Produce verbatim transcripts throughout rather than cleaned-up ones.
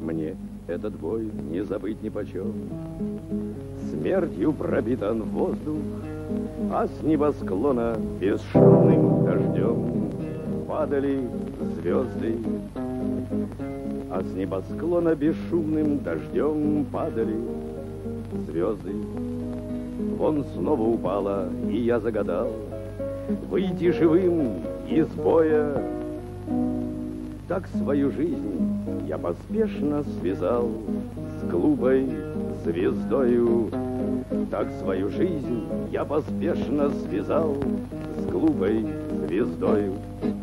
мне этот бой не забыть нипочем. Смертью пропитан воздух, а с небосклона бесшумным дождем падали звезды. А с небосклона бесшумным дождем падали звезды. Вон снова упала, и я загадал выйти живым из боя. Так свою жизнь я поспешно связал с глупой звездою. Так свою жизнь я поспешно связал с глупой звездою.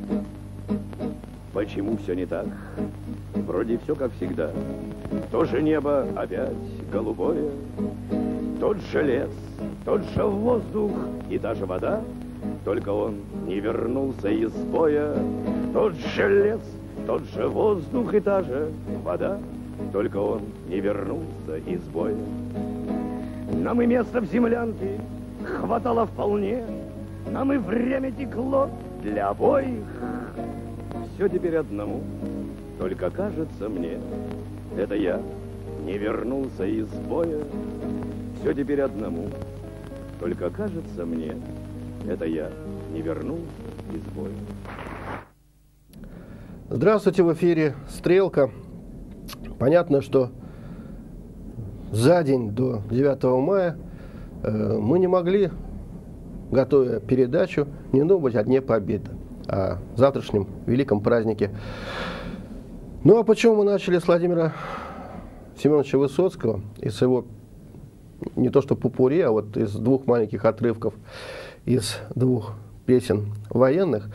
Почему все не так? Вроде все как всегда. То же небо опять голубое, тот же лес, тот же воздух и та же вода, только он не вернулся из боя. Тот же лес, тот же воздух и та же вода, только он не вернулся из боя. Нам и место в землянке хватало вполне, нам и время текло для обоих. Все теперь одному, только кажется мне, это я не вернулся из боя. Все теперь одному, только кажется мне, это я не вернулся из боя. Здравствуйте, в эфире «Стрелка». Понятно, что за день до девятого мая э, мы не могли, готовя передачу, не думать о Дне Победы, о завтрашнем великом празднике. Ну а почему мы начали с Владимира Семеновича Высоцкого и с его, не то что попурри, а вот из двух маленьких отрывков, из двух песен военных.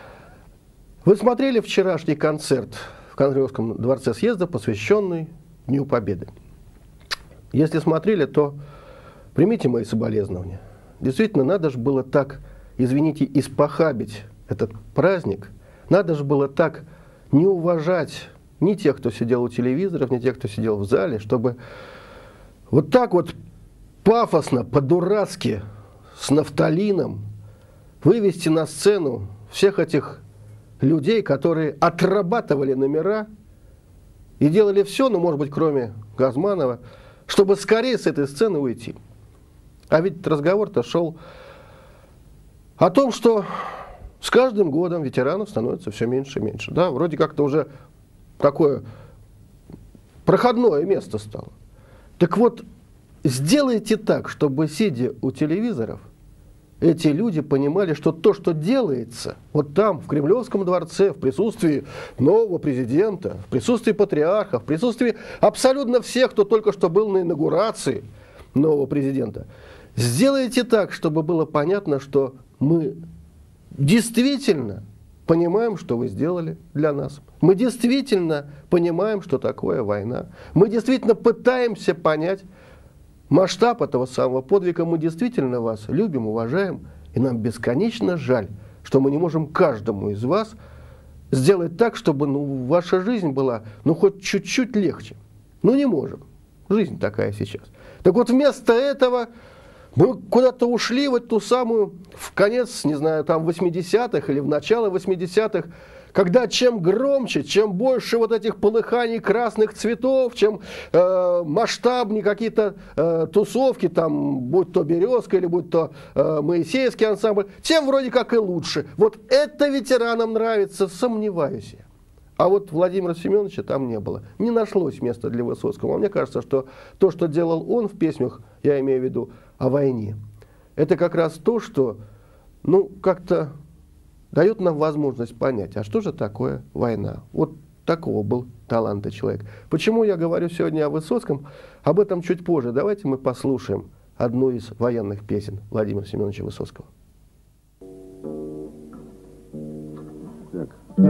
Вы смотрели вчерашний концерт в Кремлевском дворце съезда, посвященный Дню Победы? Если смотрели, то примите мои соболезнования. Действительно, надо же было так, извините, испохабить этот праздник. Надо же было так не уважать ни тех, кто сидел у телевизоров, ни тех, кто сидел в зале, чтобы вот так вот пафосно, по-дурацки, с нафталином вывести на сцену всех этих людей, которые отрабатывали номера и делали все, ну, может быть, кроме Газманова, чтобы скорее с этой сцены уйти. А ведь разговор-то шел о том, что с каждым годом ветеранов становится все меньше и меньше. Да, вроде как-то уже такое проходное место стало. Так вот, сделайте так, чтобы, сидя у телевизоров, эти люди понимали, что то, что делается вот там, в Кремлевском дворце, в присутствии нового президента, в присутствии патриарха, в присутствии абсолютно всех, кто только что был на инаугурации нового президента, сделайте так, чтобы было понятно, что мы действительно понимаем, что вы сделали для нас. Мы действительно понимаем, что такое война. Мы действительно пытаемся понять масштаб этого самого подвига. Мы действительно вас любим, уважаем, и нам бесконечно жаль, что мы не можем каждому из вас сделать так, чтобы, ну, ваша жизнь была, ну, хоть чуть-чуть легче. Ну, не можем. Жизнь такая сейчас. Так вот, вместо этого мы куда-то ушли в эту самую, в конец, не знаю, там, восьмидесятых или в начало восьмидесятых, когда чем громче, чем больше вот этих полыханий красных цветов, чем э, масштабнее какие-то э, тусовки, там, будь то «Березка» или будь то э, Моисеевский ансамбль, тем вроде как и лучше. Вот это ветеранам нравится, сомневаюсь я. А вот Владимира Семеновича там не было. Не нашлось места для Высоцкого. А мне кажется, что то, что делал он в песнях, я имею в виду о войне, это как раз то, что, ну, как-то дает нам возможность понять, а что же такое война. Вот такого был талантливый человек. Почему я говорю сегодня о Высоцком? Об этом чуть позже. Давайте мы послушаем одну из военных песен Владимира Семеновича Высоцкого. Так.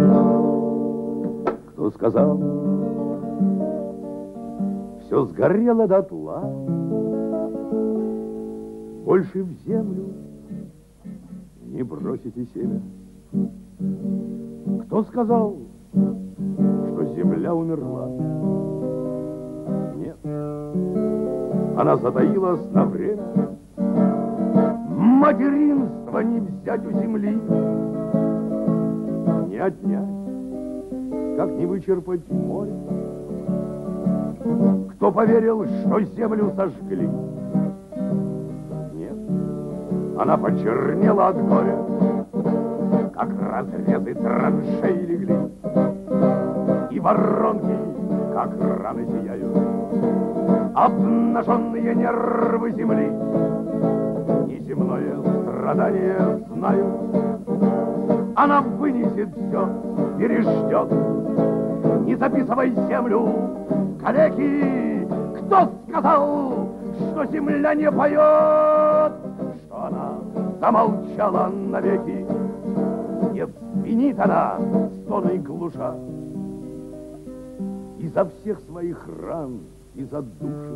Кто сказал, все сгорело дотла, больше в землю не бросите семя? Кто сказал, что земля умерла? Нет, она затаилась на время. Материнство не взять у земли, не отнять, как не вычерпать море. Кто поверил, что землю сожгли? Нет, она почернела от горя, как разрезы траншей легли, и воронки, как раны, сияют обнаженные нервы земли. Неземное страдание знают, она вынесет все, переждет. Не записывай землю, калеки! Кто сказал, что земля не поет? Что она замолчала навеки? Не звенит она, стоной глуша, изо всех своих ран, из-за души.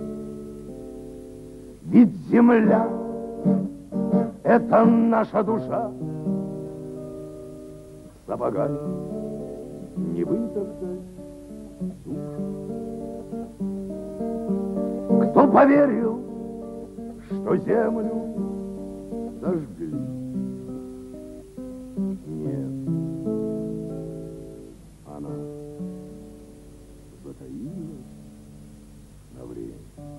Ведь земля — это наша душа. Сапогами не вытоптать душу. Кто поверил, что землю сожгли? Нет, она затаилась на время.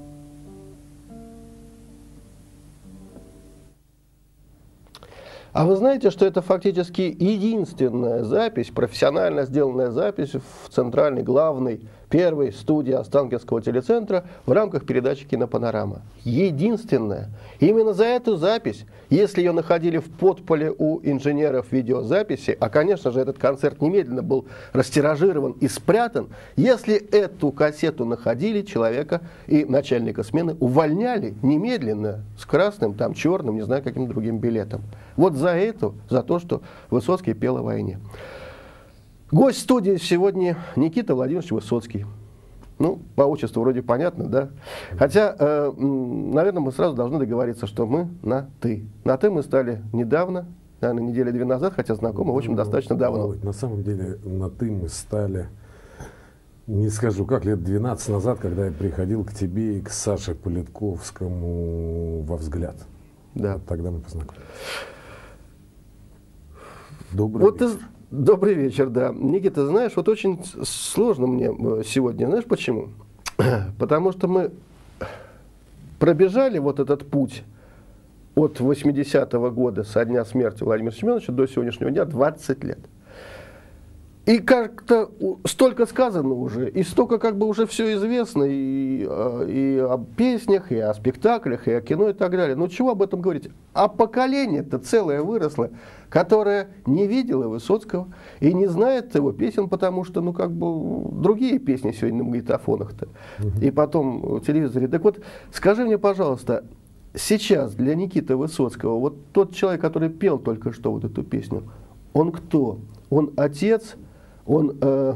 А вы знаете, что это фактически единственная запись, профессионально сделанная запись в центральной, главной, первой студии Останкинского телецентра в рамках передачи «Кинопанорама». Единственная. Именно за эту запись, если ее находили в подполе у инженеров видеозаписи, а, конечно же, этот концерт немедленно был растиражирован и спрятан, если эту кассету находили, человека и начальника смены увольняли немедленно с красным, там, черным, не знаю, каким другим билетом. Вот за эту, за то, что Высоцкий пел о войне. Гость студии сегодня Никита Владимирович Высоцкий. Ну, по отчеству вроде понятно, да? Хотя, э, наверное, мы сразу должны договориться, что мы на «ты». На «ты» мы стали недавно, наверное, недели две назад, хотя знакомы, в общем, ну, достаточно давно. Володь, на самом деле, на «ты» мы стали, не скажу как, лет двенадцать назад, когда я приходил к тебе и к Саше Политковскому во «Взгляд». Да. Вот тогда мы познакомились. Добрый вот вечер. Ты... Добрый вечер, да. Никита, знаешь, вот очень сложно мне сегодня. Знаешь почему? Потому что мы пробежали вот этот путь от восьмидесятого года, со дня смерти Владимира Семеновича, до сегодняшнего дня, двадцать лет. И как-то столько сказано уже, и столько как бы уже все известно, и, и о песнях, и о спектаклях, и о кино, и так далее. Ну чего об этом говорить? А поколение-то целое выросло, которое не видело Высоцкого и не знает его песен, потому что, ну, как бы, другие песни сегодня на магнитофонах-то, угу. И потом в телевизоре. Так вот, скажи мне, пожалуйста, сейчас для Никиты Высоцкого, вот тот человек, который пел только что вот эту песню, он кто? Он отец? Он э,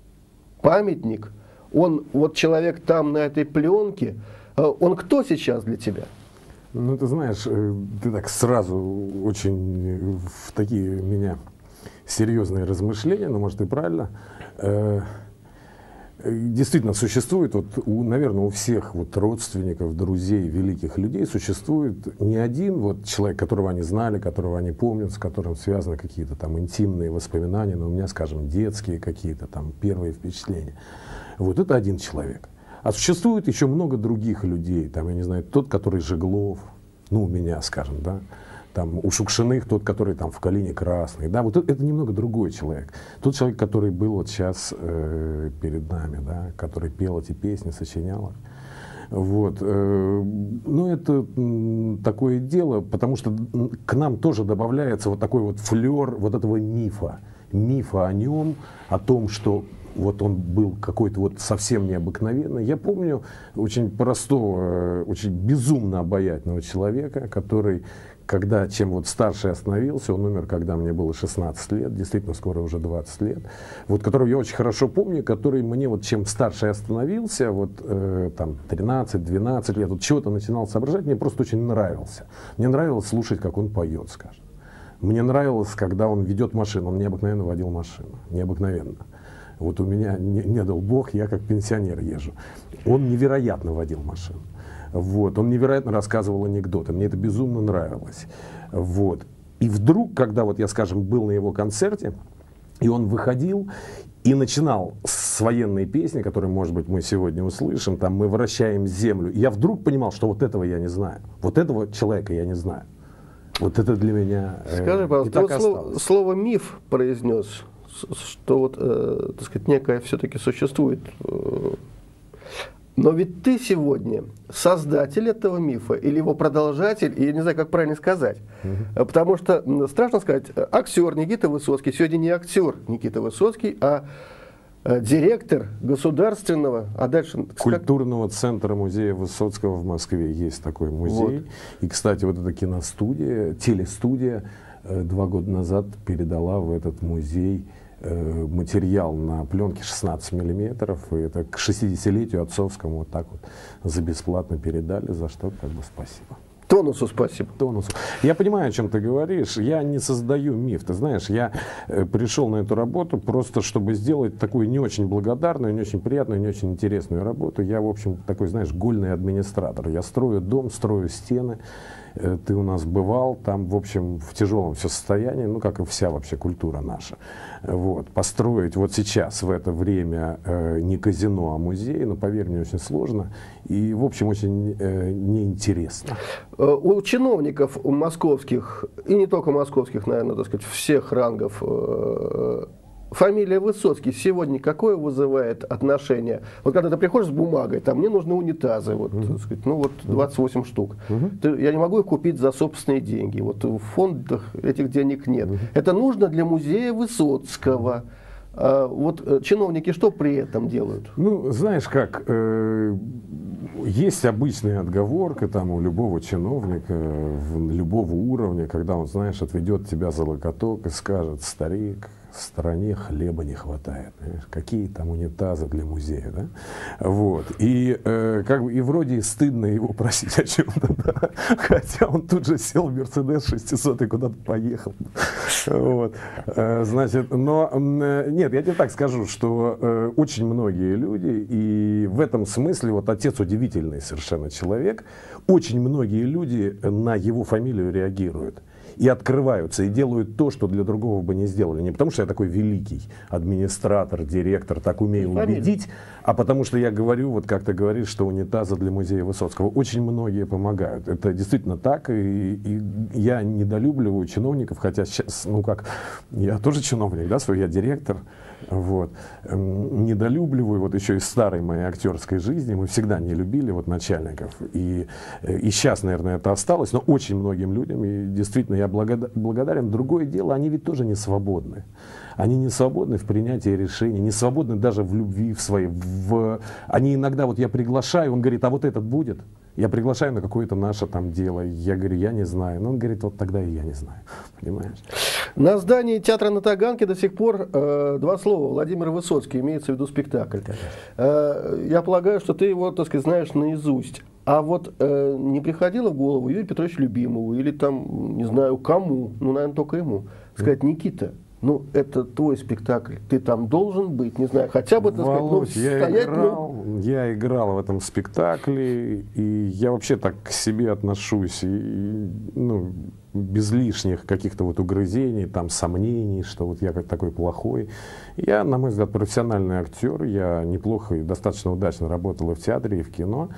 памятник, он вот человек там на этой пленке, э, он кто сейчас для тебя? Ну, ты знаешь, ты так сразу очень в такие меня серьезные размышления, но, может, и правильно. Э, действительно, существует, вот, у, наверное, у всех вот родственников, друзей, великих людей существует не один вот человек, которого они знали, которого они помнят, с которым связаны какие-то там интимные воспоминания, но у меня, скажем, детские какие-то там первые впечатления. Вот это один человек. А существует еще много других людей, там, я не знаю, тот, который Жеглов, ну, у меня, скажем, да, там, у Шукшиных, тот, который там в «Калине красной», да, вот это, это немного другой человек. Тот человек, который был вот сейчас э, перед нами, да, который пел эти песни, сочинял. Вот, э, ну, это м, такое дело, потому что к нам тоже добавляется вот такой вот флер вот этого мифа, мифа о нем, о том, что вот он был какой-то вот совсем необыкновенный. Я помню очень простого, очень безумно обаятельного человека, который, когда чем вот старше остановился, он умер, когда мне было шестнадцать лет, действительно скоро уже двадцать лет, вот которого я очень хорошо помню, который мне вот чем старше я остановился, вот э, там тринадцать-двенадцать лет, вот чего-то начинал соображать, мне просто очень нравился. Мне нравилось слушать, как он поет, скажем. Мне нравилось, когда он ведет машину, он необыкновенно водил машину, необыкновенно. Вот у меня, не, не дал Бог, я как пенсионер езжу. Он невероятно водил машину. Вот. Он невероятно рассказывал анекдоты. Мне это безумно нравилось. Вот. И вдруг, когда вот я, скажем, был на его концерте, И он выходил и начинал с военной песни, которую, может быть, мы сегодня услышим, там «Мы вращаем землю». И я вдруг понимал, что вот этого я не знаю. Вот этого человека я не знаю. Вот это для меня э, Скажи, пожалуйста, и так вот слово, слово «миф» произнес, что вот, э, так сказать, некое все-таки существует. Э, но ведь ты сегодня создатель этого мифа или его продолжатель, и я не знаю, как правильно сказать. Угу. Потому что, страшно сказать, актер Никита Высоцкий сегодня не актер Никита Высоцкий, а директор государственного, а дальше... Культурного центра музея Высоцкого в Москве. Есть такой музей. Вот. И, кстати, вот эта киностудия, телестудия два года назад передала в этот музей материал на пленке шестнадцать миллиметров, и это к шестидесятилетию отцовскому вот так вот за бесплатно передали, за что как бы спасибо. Тонусу спасибо. Тонусу. Я понимаю, о чем ты говоришь. Я не создаю миф. Ты знаешь, я э, пришел на эту работу просто, чтобы сделать такую не очень благодарную, не очень приятную, не очень интересную работу. Я, в общем, такой, знаешь, гольный администратор. Я строю дом, строю стены. Э, ты у нас бывал там, в общем, в тяжелом все состоянии, ну, как и вся вообще культура наша. Вот. Построить вот сейчас, в это время, э, не казино, а музей, ну, поверь мне, очень сложно. И, в общем, очень э, неинтересно. У чиновников у московских, и не только московских, наверное, так сказать, всех рангов, фамилия Высоцкий сегодня какое вызывает отношение? Вот когда ты приходишь с бумагой, там мне нужны унитазы, вот, uh-huh. так сказать, ну вот двадцать восемь штук. Uh-huh. Ты, я не могу их купить за собственные деньги. Вот в фондах этих денег нет. Uh-huh. Это нужно для музея Высоцкого. А вот чиновники что при этом делают? Ну, знаешь как, э, есть обычная отговорка там у любого чиновника, в, любого уровня, когда он, знаешь, отведет тебя за локоток и скажет: старик, в стране хлеба не хватает. Понимаешь? Какие там унитазы для музея, да? Вот. И, э, как бы, и вроде и стыдно его просить о чем-то, да? Хотя он тут же сел в Мерседес шестисот и куда-то поехал. Вот. Э, значит, но э, нет, я тебе так скажу, что э, очень многие люди, и в этом смысле вот отец удивительный совершенно человек, очень многие люди на его фамилию реагируют. И открываются, и делают то, что для другого бы не сделали. Не потому, что я такой великий администратор, директор, так умею убедить, а потому, что я говорю, вот как ты говоришь, что унитазы для музея Высоцкого. Очень многие помогают. Это действительно так, и, и я недолюбливаю чиновников, хотя сейчас, ну как, я тоже чиновник, да, свой, я директор. Вот. Недолюбливаю, вот еще из старой моей актерской жизни, мы всегда не любили вот начальников, и, и сейчас, наверное, это осталось, но очень многим людям, и действительно я благодарен. Другое дело, они ведь тоже не свободны. Они не свободны в принятии решений, не свободны даже в любви в своей. В... Они иногда, вот я приглашаю, он говорит: а вот этот будет? Я приглашаю на какое-то наше там дело. Я говорю: я не знаю. Но он говорит: вот тогда и я не знаю. Понимаешь? На здании театра на Таганке до сих пор э, два слова: Владимир Высоцкий, имеется в виду спектакль. Э, я полагаю, что ты его, так сказать, знаешь наизусть. А вот э, не приходило в голову Юрию Петровичу Любимову или там, не знаю, кому, ну, наверное, только ему, сказать: Никита, ну, это твой спектакль, ты там должен быть, не знаю, хотя бы, так Володь, сказать, ну, я стоять, играл, ну... я играл в этом спектакле, и я вообще так к себе отношусь, и, и, ну, без лишних каких-то вот угрызений, там, сомнений, что вот я как такой плохой. Я, на мой взгляд, профессиональный актер, я неплохо и достаточно удачно работал и в театре, и в кино.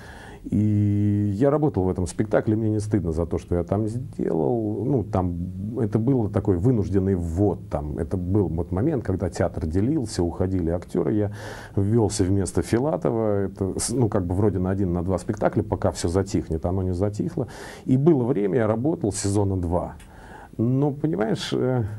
И я работал в этом спектакле, мне не стыдно за то, что я там сделал. Ну, там, это был такой вынужденный ввод. Там, это был вот момент, когда театр делился, уходили актеры. Я ввелся вместо Филатова. Это, ну, как бы вроде на один, на два спектакля, пока все затихнет. Оно не затихло. И было время, я работал сезона два. Но, понимаешь...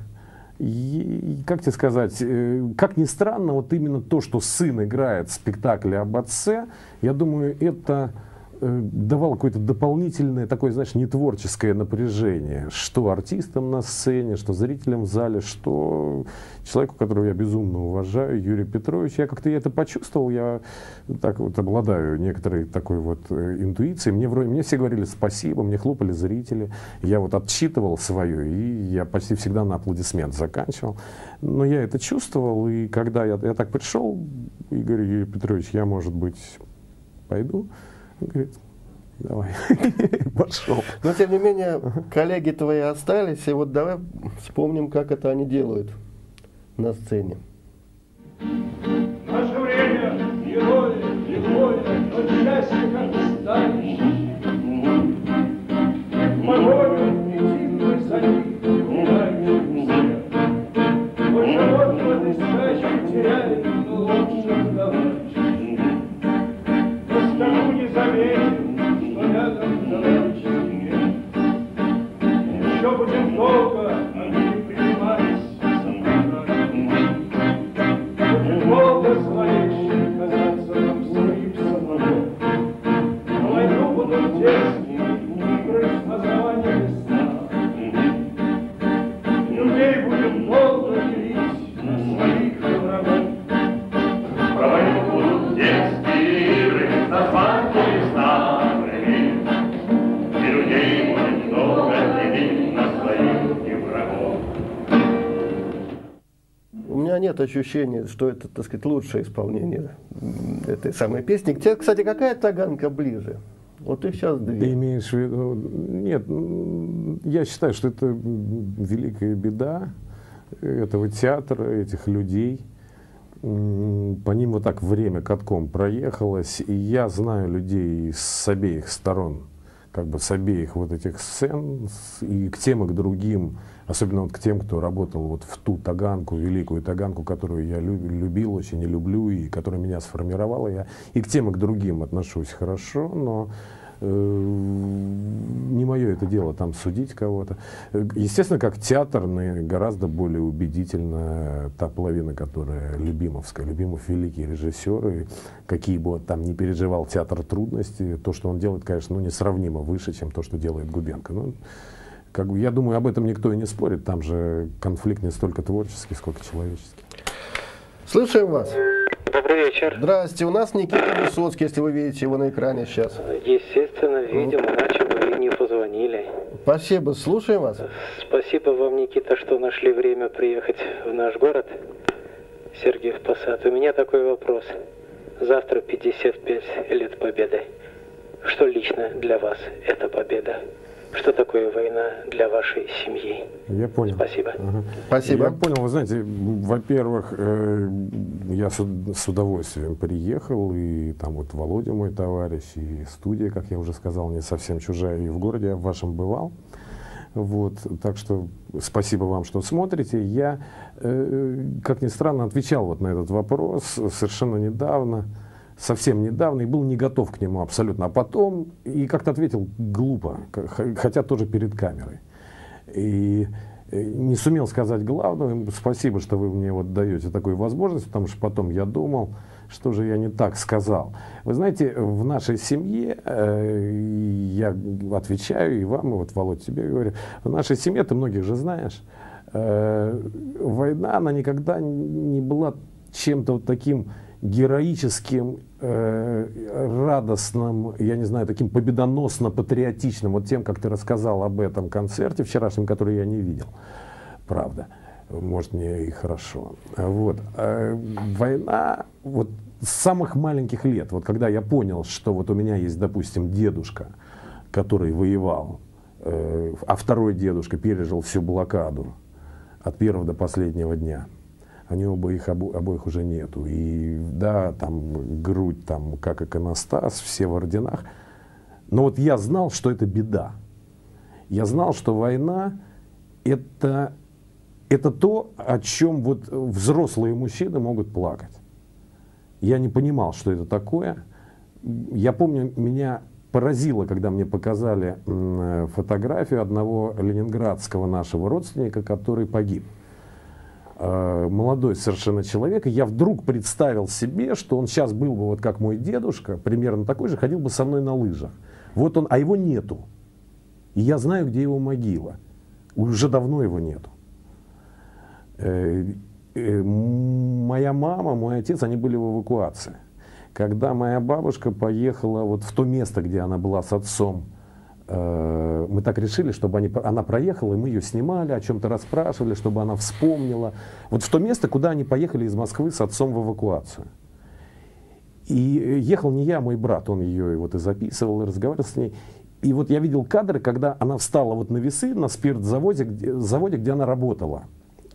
И, как тебе сказать, как ни странно, вот именно то, что сын играет в спектакле об отце, я думаю, это давало какое-то дополнительное такое, знаешь, нетворческое напряжение, что артистам на сцене, что зрителям в зале, что человеку, которого я безумно уважаю, Юрий Петрович. Я как-то это почувствовал, я так вот обладаю некоторой такой вот интуицией. Мне, вроде, мне все говорили спасибо, мне хлопали зрители, я вот отчитывал свое, и я почти всегда на аплодисмент заканчивал. Но я это чувствовал, и когда я, я так пришел, и говорю: Юрий Петрович, я, может быть, пойду? Он говорит: давай, пошел. Но, тем не менее, коллеги твои остались, и вот давай вспомним, как это они делают. на сцене. Наше время герои, герои, но счастье как сталь. Погоню идти мы за них, умираем все. Мой живот в этой скачке теряет лучших товарищей. Но скажу, не заметим, что рядом товарищ нет. Еще будем долго, а не принимались за Будем долго зловеще казаться нам своим самому. На войну будут детские игры с названием весна. Людей будем долго делить на своих и врагов. Про войну будут детские игры с названием весна. И людей будем долго делить на своих и врагов. У меня нет ощущения, что это, так сказать, лучшее исполнение этой самой песни. К тебе, кстати, какая таганка ближе? Вот их сейчас две. Ты имеешь в виду... Нет, я считаю, что это великая беда этого театра, этих людей. По ним вот так время катком проехалось, и я знаю людей с обеих сторон, как бы с обеих вот этих сцен, и к тем, и к другим, особенно вот к тем, кто работал вот в ту таганку, великую таганку, которую я любил очень и люблю, и которая меня сформировала, я и к тем, и к другим отношусь хорошо, но э, не мое это дело там судить кого-то. Естественно, как театрный гораздо более убедительна та половина, которая любимовская. Любимов великий режиссер, и какие бы он там ни переживал театр трудности, то, что он делает, конечно, ну, несравнимо выше, чем то, что делает Губенко. Ну, как бы, я думаю, об этом никто и не спорит. Там же конфликт не столько творческий, сколько человеческий. Слушаем вас. Добрый вечер. Здравствуйте. У нас Никита Высоцкий, если вы видите его на экране сейчас. Естественно, видим, иначе бы вы не позвонили. Спасибо. Слушаем вас. Спасибо вам, Никита, что нашли время приехать в наш город, Сергиев Посад. У меня такой вопрос. Завтра пятьдесят пять лет Победы. Что лично для вас эта победа? Что такое война для вашей семьи? Я понял. Спасибо. Ага. Спасибо. Я понял. Вы знаете, во-первых, э, я с, с удовольствием приехал, и там вот Володя мой товарищ, и студия, как я уже сказал, не совсем чужая, и в городе я в вашем бывал. Вот, так что спасибо вам, что смотрите. Я, э, как ни странно, отвечал вот на этот вопрос совершенно недавно. Совсем недавно, и был не готов к нему абсолютно. А потом, и как-то ответил глупо, хотя тоже перед камерой. И не сумел сказать главного. Спасибо, что вы мне вот даете такую возможность, потому что потом я думал, что же я не так сказал. Вы знаете, в нашей семье, э, я отвечаю и вам, и вот, Володь, тебе говорю, в нашей семье, ты многих же знаешь, э, война, она никогда не была чем-то вот таким героическим, э, радостным, я не знаю, таким победоносно-патриотичным, вот тем, как ты рассказал об этом концерте вчерашнем, который я не видел, правда, может, мне и хорошо. Вот. А война, вот с самых маленьких лет, вот когда я понял, что вот у меня есть, допустим, дедушка, который воевал, э, а второй дедушка пережил всю блокаду от первого до последнего дня, они оба их обо, обоих уже нету. И да, там грудь, там как иконостас, все в орденах. Но вот я знал, что это беда. Я знал, что война это, это то, о чем вот взрослые мужчины могут плакать. Я не понимал, что это такое. Я помню, меня поразило, когда мне показали фотографию одного ленинградского нашего родственника, который погиб. Молодой совершенно человек, и я вдруг представил себе, что он сейчас был бы вот как мой дедушка, примерно такой же, ходил бы со мной на лыжах. Вот он, а его нету. И я знаю, где его могила. Уже давно его нету. Э, э, моя мама, мой отец, они были в эвакуации. Когда моя бабушка поехала вот в то место, где она была с отцом, мы так решили, чтобы они, она проехала, и мы ее снимали, о чем-то расспрашивали, чтобы она вспомнила. Вот в то место, куда они поехали из Москвы с отцом в эвакуацию. И ехал не я, а мой брат, он ее вот и записывал, и разговаривал с ней. И вот я видел кадры, когда она встала вот на весы на спиртзаводе, где, заводе, где она работала.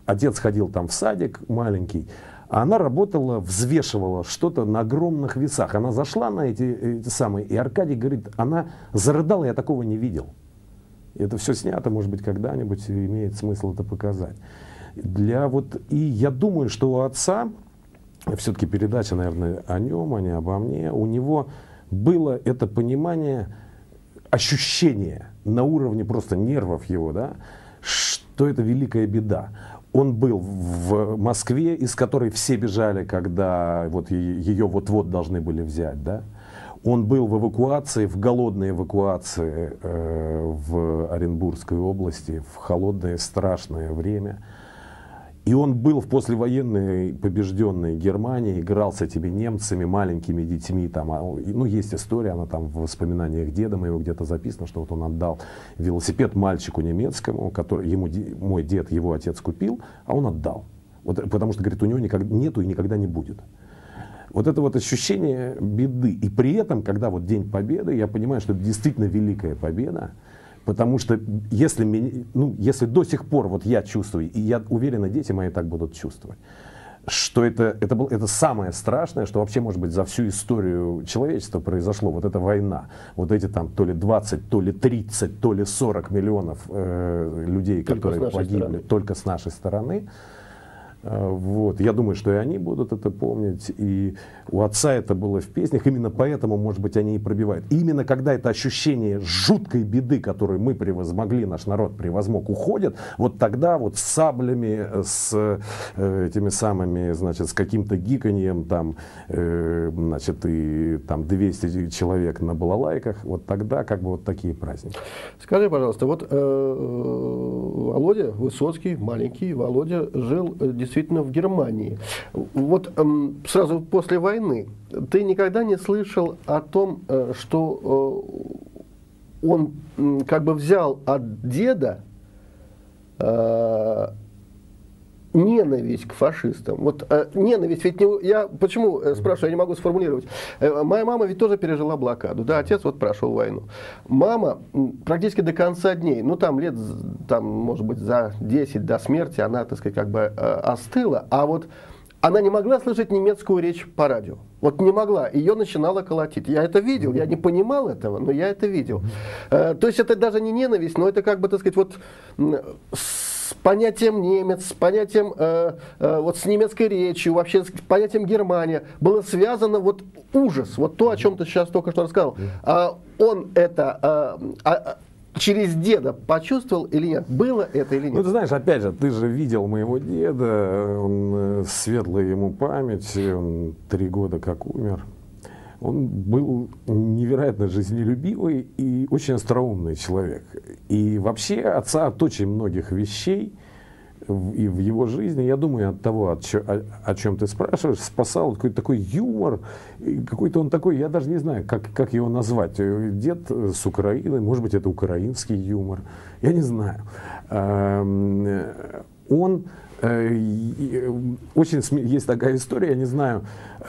отец ходил там в садик маленький, а она работала, взвешивала что-то на огромных весах. Она зашла на эти, эти самые, и Аркадий говорит, она зарыдала, я такого не видел. Это все снято, может быть, когда-нибудь имеет смысл это показать. Для вот, и я думаю, что у отца, все-таки передача, наверное, о нем, а не обо мне, у него было это понимание, ощущение на уровне просто нервов его, да, что это великая беда. Он был в Москве, из которой все бежали, когда вот ее вот-вот должны были взять, да. Он был в эвакуации, в голодной эвакуации э, в Оренбургской области, в холодное страшное время. И он был в послевоенной побежденной Германии, играл с этими немцами, маленькими детьми. Там, ну, есть история, она там в воспоминаниях деда моего где-то записана, что вот он отдал велосипед мальчику немецкому, который ему, мой дед, его отец купил, а он отдал. Вот, потому что, говорит, у него никогда, нету и никогда не будет. Вот это вот ощущение беды. И при этом, когда вот День Победы, я понимаю, что это действительно великая победа. Потому что если, ну, если до сих пор вот я чувствую, и я уверен, дети мои так будут чувствовать, что это, это, был, это самое страшное, что вообще, может быть, за всю историю человечества произошло, вот эта война, вот эти там то ли двадцать, то ли тридцать, то ли сорок миллионов э, людей, только которые погибли стороны. Только с нашей стороны. Вот. Я думаю, что и они будут это помнить, и у отца это было в песнях, именно поэтому, может быть, они и пробивают. И именно когда это ощущение жуткой беды, которую мы превозмогли, наш народ превозмог, уходит, вот тогда вот с саблями, с э, этими самыми, значит, с каким-то гиканьем, там, э, значит, и там двести человек на балалайках, вот тогда как бы вот такие праздники. Скажи, пожалуйста, вот э, Володя Высоцкий, маленький Володя, жил действительно в Германии. Вот э, сразу после войны ты никогда не слышал о том, э, что э, он э, как бы взял от деда э, ненависть к фашистам. Вот э, ненависть, ведь не, я почему э, спрашиваю, я не могу сформулировать. Э, моя мама ведь тоже пережила блокаду, да, отец вот прошел войну. Мама практически до конца дней, ну там лет, там, может быть, за десять до смерти она, так сказать, как бы э, остыла, а вот она не могла слышать немецкую речь по радио. Вот не могла, ее начинало колотить. Я это видел, я не понимал этого, но я это видел. Э, то есть это даже не ненависть, но это как бы, так сказать, вот с понятием немец, с понятием, э, э, вот с немецкой речью, вообще с понятием Германия было связано вот ужас, вот то, о чем ты сейчас только что рассказал. А он это... Э, а, через деда почувствовал или нет? Было это или нет? Ну, ты знаешь, опять же, ты же видел моего деда, он, светлая ему память, он три года как умер. Он был невероятно жизнелюбивый и очень остроумный человек. И вообще отца от очень многих вещей и в его жизни, я думаю, от того, от чё, о, о чем ты спрашиваешь, спасал какой-то такой юмор, какой-то он такой, я даже не знаю, как, как его назвать. Дед с Украины, может быть, это украинский юмор, я не знаю. Он очень есть такая история, я не знаю,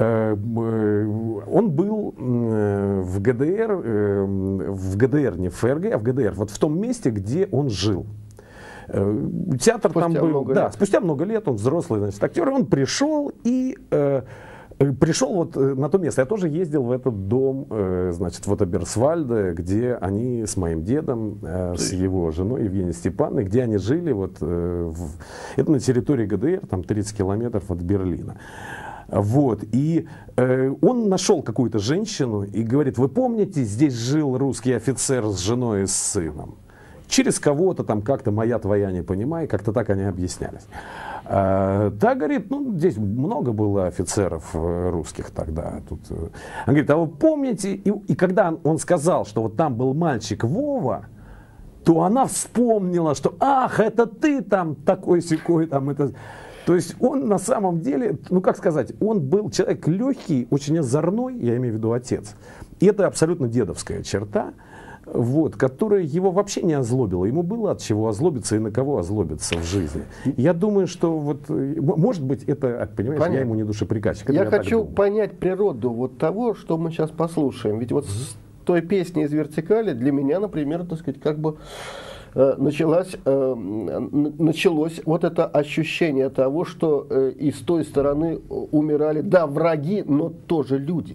он был в ГДР, в ГДР, не в ФРГ, а в ГДР, вот в том месте, где он жил. Театр спустя там был, да, лет. спустя много лет, он взрослый, значит, актер, он пришел и э, пришел вот на то место. Я тоже ездил в этот дом, э, значит, в Оберсвальде, где они с моим дедом, э, с его женой Евгенией Степановной, где они жили, вот, э, в, это на территории ГДР, там тридцать километров от Берлина. Вот, и э, он нашел какую-то женщину и говорит: вы помните, здесь жил русский офицер с женой и с сыном? Через кого-то там как-то, моя, твоя, не понимаю, как-то так они объяснялись. А, та говорит, ну, здесь много было офицеров русских тогда. Тут. Он говорит, а вы помните, и, и когда он сказал, что вот там был мальчик Вова, то она вспомнила, что, ах, это ты там такой-сякой, там это... То есть он на самом деле, ну как сказать, он был человек легкий, очень озорной, я имею в виду отец. И это абсолютно дедовская черта. Вот, которая его вообще не озлобила. Ему было от чего озлобиться и на кого озлобиться в жизни. Я думаю, что вот, может быть, это, понимаешь, Понятно. Я ему не душеприказчик. Я, я хочу понять природу вот того, что мы сейчас послушаем. Ведь вот mm-hmm. с той песни из «Вертикали» для меня, например, так сказать, как бы э, началась, э, началось вот это ощущение того, что э, и с той стороны умирали, да, враги, но тоже люди.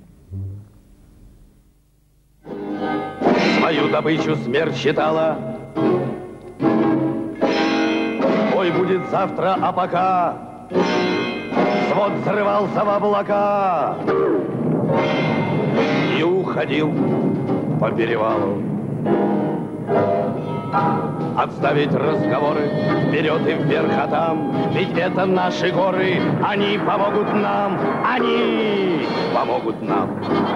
Свою добычу смерть считала. Бой будет завтра, а пока свод взрывался в облака и уходил по перевалу. Отставить разговоры вперед и вверх, а там, ведь это наши горы, они помогут нам, они помогут нам.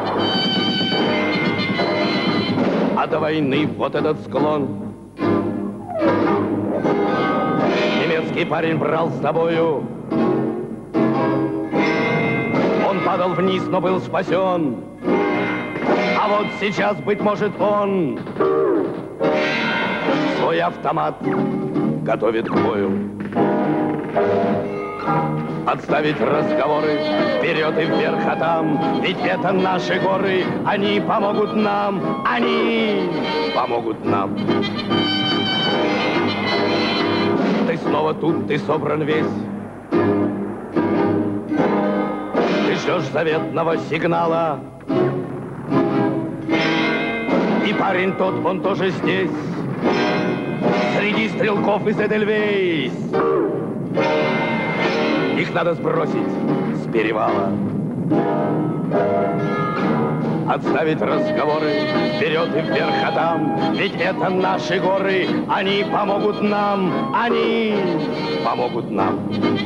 А до войны вот этот склон немецкий парень брал с тобою. Он падал вниз, но был спасен. А вот сейчас, быть может, он свой автомат готовит к бою. Отставить разговоры вперед и вверх, а там, ведь это наши горы, они помогут нам, они помогут нам. Ты снова тут, ты собран весь. Ты ждешь заветного сигнала. И парень тот, он тоже здесь, среди стрелков из Эдельвейс. Их надо сбросить с перевала. Отставить разговоры вперед и вверх, а там, ведь это наши горы, они помогут нам, они помогут нам.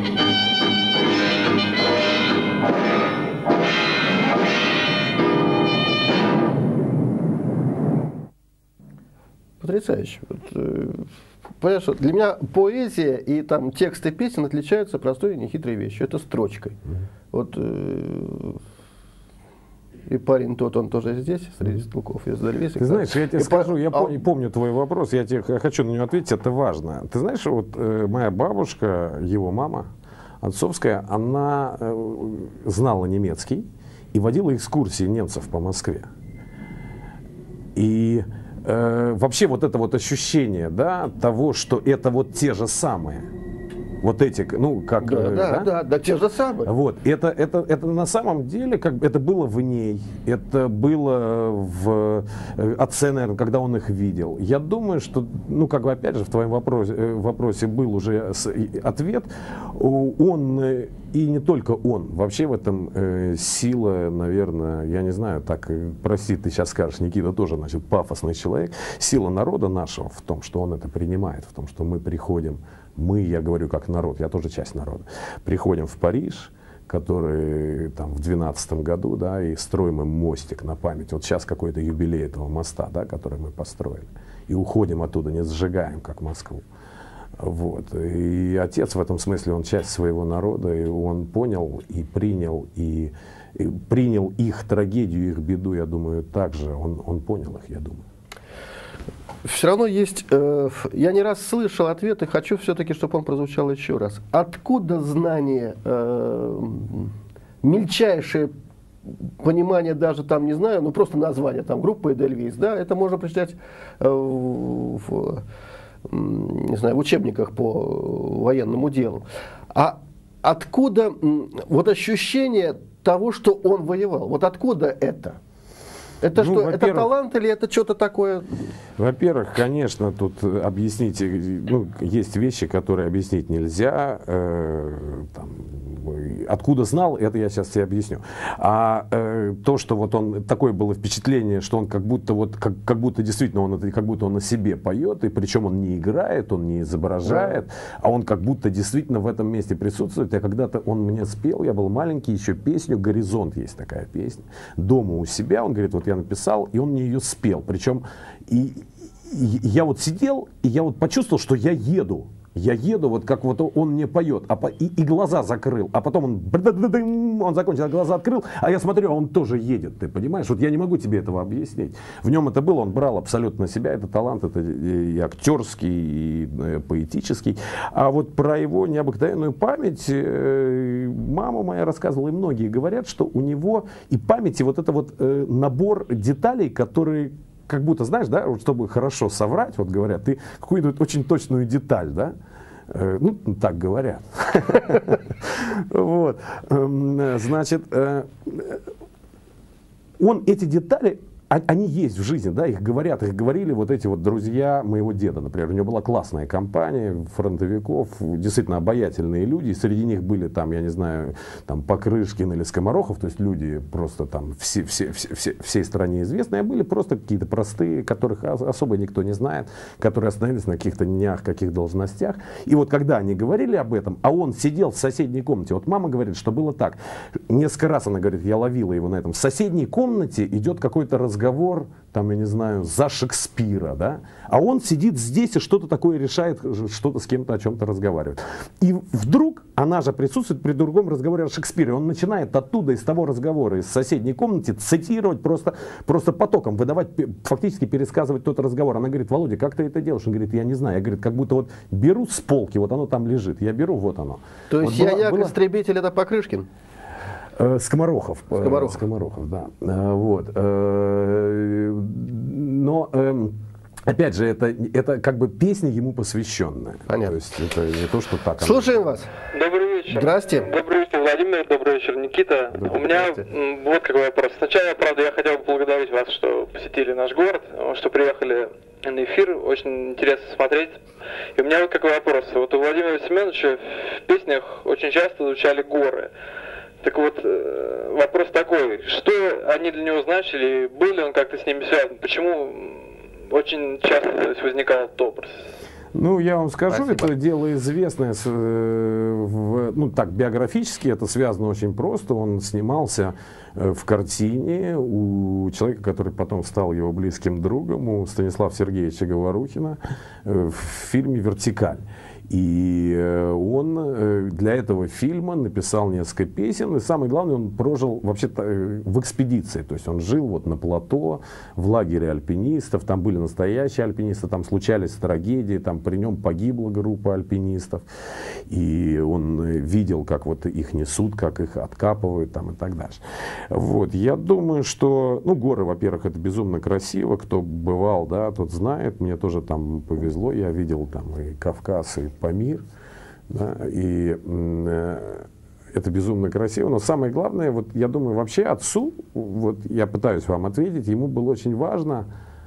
Потрясающе. Вот, э, понимаешь, вот для меня поэзия и там тексты песен отличаются простой и нехитрой вещью. Это строчкой. Вот э, и парень тот, он тоже здесь, среди стрелков из Эдельвейса. Ты знаешь, я тебе и скажу, по... я а... помню, помню твой вопрос, я тебе хочу на него ответить, это важно. Ты знаешь, вот э, моя бабушка, его мама, отцовская, она э, знала немецкий и водила экскурсии немцев по Москве. И э, вообще вот это вот ощущение, да, того, что это вот те же самые. Вот эти, ну, как... Да, э, да, да? да, да, те же самые. Вот, это, это, это на самом деле, как это было в ней, это было в отце, наверное, когда он их видел. Я думаю, что, ну, как бы, опять же, в твоем вопросе, вопросе был уже ответ. Он, и не только он, вообще в этом э, сила, наверное, я не знаю, так, прости, ты сейчас скажешь, Никита тоже, значит, пафосный человек, сила народа нашего в том, что он это принимает, в том, что мы приходим, мы, я говорю как народ, я тоже часть народа, приходим в Париж, который там в двенадцатом году, да, и строим им мостик на память. Вот сейчас какой-то юбилей этого моста, да, который мы построили. И уходим оттуда, не сжигаем, как Москву. Вот. И отец в этом смысле, он часть своего народа, и он понял и принял, и, и принял их трагедию, их беду, я думаю, также он, он понял их, я думаю. Все равно есть, э, я не раз слышал ответ, и хочу все-таки, чтобы он прозвучал еще раз. Откуда знание, э, мельчайшее понимание даже там, не знаю, ну просто название, там группа Эдельвейс, да, это можно прочитать э, в, не знаю, в учебниках по военному делу. А откуда вот ощущение того, что он воевал, вот откуда это? Это ну, что, это талант или это что-то такое? Во-первых, конечно, тут объяснить, ну, есть вещи, которые объяснить нельзя. Э, там, откуда знал, это я сейчас тебе объясню. А э, то, что вот он, такое было впечатление, что он как будто, вот, как, как будто действительно, он, как будто он на себе поет, и причем он не играет, он не изображает, да. А он как будто действительно в этом месте присутствует. Я когда-то, он мне спел, я был маленький, еще песню «Горизонт» есть такая песня, дома у себя, он говорит, вот я написал, и он мне ее спел. Причем и, и я вот сидел, и я вот почувствовал, что я еду. Я еду, вот как вот он мне поет, а по, и, и глаза закрыл, а потом он, он закончил, глаза открыл, а я смотрю, а он тоже едет, ты понимаешь? Вот я не могу тебе этого объяснить. В нем это было, он брал абсолютно на себя, это талант, это и актерский, и поэтический. А вот про его необыкновенную память мама моя рассказывала, и многие говорят, что у него и память, и вот это вот набор деталей, которые... как будто, знаешь, да, вот чтобы хорошо соврать, вот говорят, ты какую-то очень точную деталь, да, э, ну, так говорят. Вот, значит, он эти детали, они есть в жизни, да, их говорят, их говорили вот эти вот друзья моего деда, например. У него была классная компания фронтовиков, действительно обаятельные люди, и среди них были там, я не знаю, там Покрышкин или Скоморохов, то есть люди просто там все, все, все, все, всей стране известные, а были просто какие-то простые, которых особо никто не знает, которые остановились на каких-то днях, каких должностях. И вот когда они говорили об этом, а он сидел в соседней комнате, вот мама говорит, что было так, несколько раз она говорит, я ловила его на этом, в соседней комнате идет какой-то разговор, разговор, там, я не знаю, за Шекспира, да, а он сидит здесь и что-то такое решает, что-то с кем-то о чем-то разговаривает. И вдруг она же присутствует при другом разговоре о Шекспире, он начинает оттуда, из того разговора, из соседней комнаты цитировать просто, просто потоком, выдавать, фактически пересказывать тот разговор. Она говорит, Володя, как ты это делаешь? Он говорит, я не знаю. Я, говорит, как будто вот беру с полки, вот оно там лежит, я беру, вот оно. То есть вот я была, як была... истребитель это Покрышкин? Скоморохов. Скоморохов. Скоморохов, да. Вот. Но, опять же, это, это как бы песня ему посвященная. Понятно. То есть это не то, что так. Слушаем вас. Добрый вечер. Здрасте. Добрый вечер, Владимир. Добрый вечер, Никита. Добрый У меня вечер. м, вот какой вопрос. Сначала, правда, я хотел бы поблагодарить вас, что посетили наш город, что приехали на эфир. Очень интересно смотреть. И у меня вот какой вопрос. Вот у Владимира Семеновича в песнях очень часто звучали горы. Так вот, вопрос такой, что они для него значили, был ли он как-то с ними связан, почему очень часто здесь возникал этот образ? Ну, я вам скажу, Спасибо. Это дело известное, с, э, в, ну, так, биографически это связано очень просто. Он снимался э, в картине у человека, который потом стал его близким другом, у Станислава Сергеевича Говорухина, э, в фильме «Вертикаль». И он для этого фильма написал несколько песен, и самое главное, он прожил вообще-то в экспедиции, то есть он жил вот на плато, в лагере альпинистов, там были настоящие альпинисты, там случались трагедии, там при нем погибла группа альпинистов, и он видел, как вот их несут, как их откапывают там и так дальше. Вот, я думаю, что, ну, горы, во-первых, это безумно красиво, кто бывал, да, тот знает, мне тоже там повезло, я видел там и Кавказ, и Памир, да, и э, это безумно красиво, но самое главное, вот я думаю, вообще отцу, вот я пытаюсь вам ответить, ему было очень важно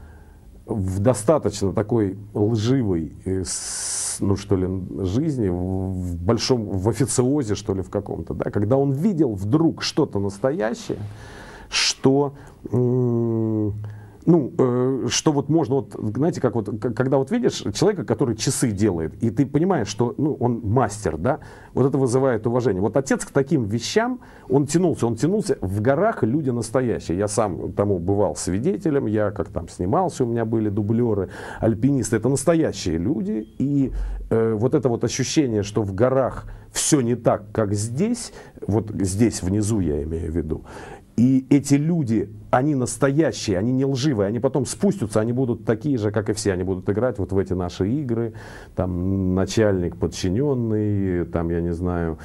в достаточно такой лживой, э, с, ну что ли, жизни, в, в большом, в официозе, что ли, в каком-то, да, когда он видел вдруг что-то настоящее, что... Э, Ну, э, что вот можно, вот, знаете, как вот, когда вот видишь человека, который часы делает, и ты понимаешь, что, ну, он мастер, да, вот это вызывает уважение. Вот отец к таким вещам, он тянулся, он тянулся, в горах люди настоящие. Я сам тому бывал свидетелем, я как там снимался, у меня были дублеры, альпинисты, это настоящие люди, и э, вот это вот ощущение, что в горах все не так, как здесь, вот здесь внизу я имею в виду, и эти люди, они настоящие, они не лживые, они потом спустятся, они будут такие же, как и все, они будут играть вот в эти наши игры, там начальник, подчиненный, там, я не знаю,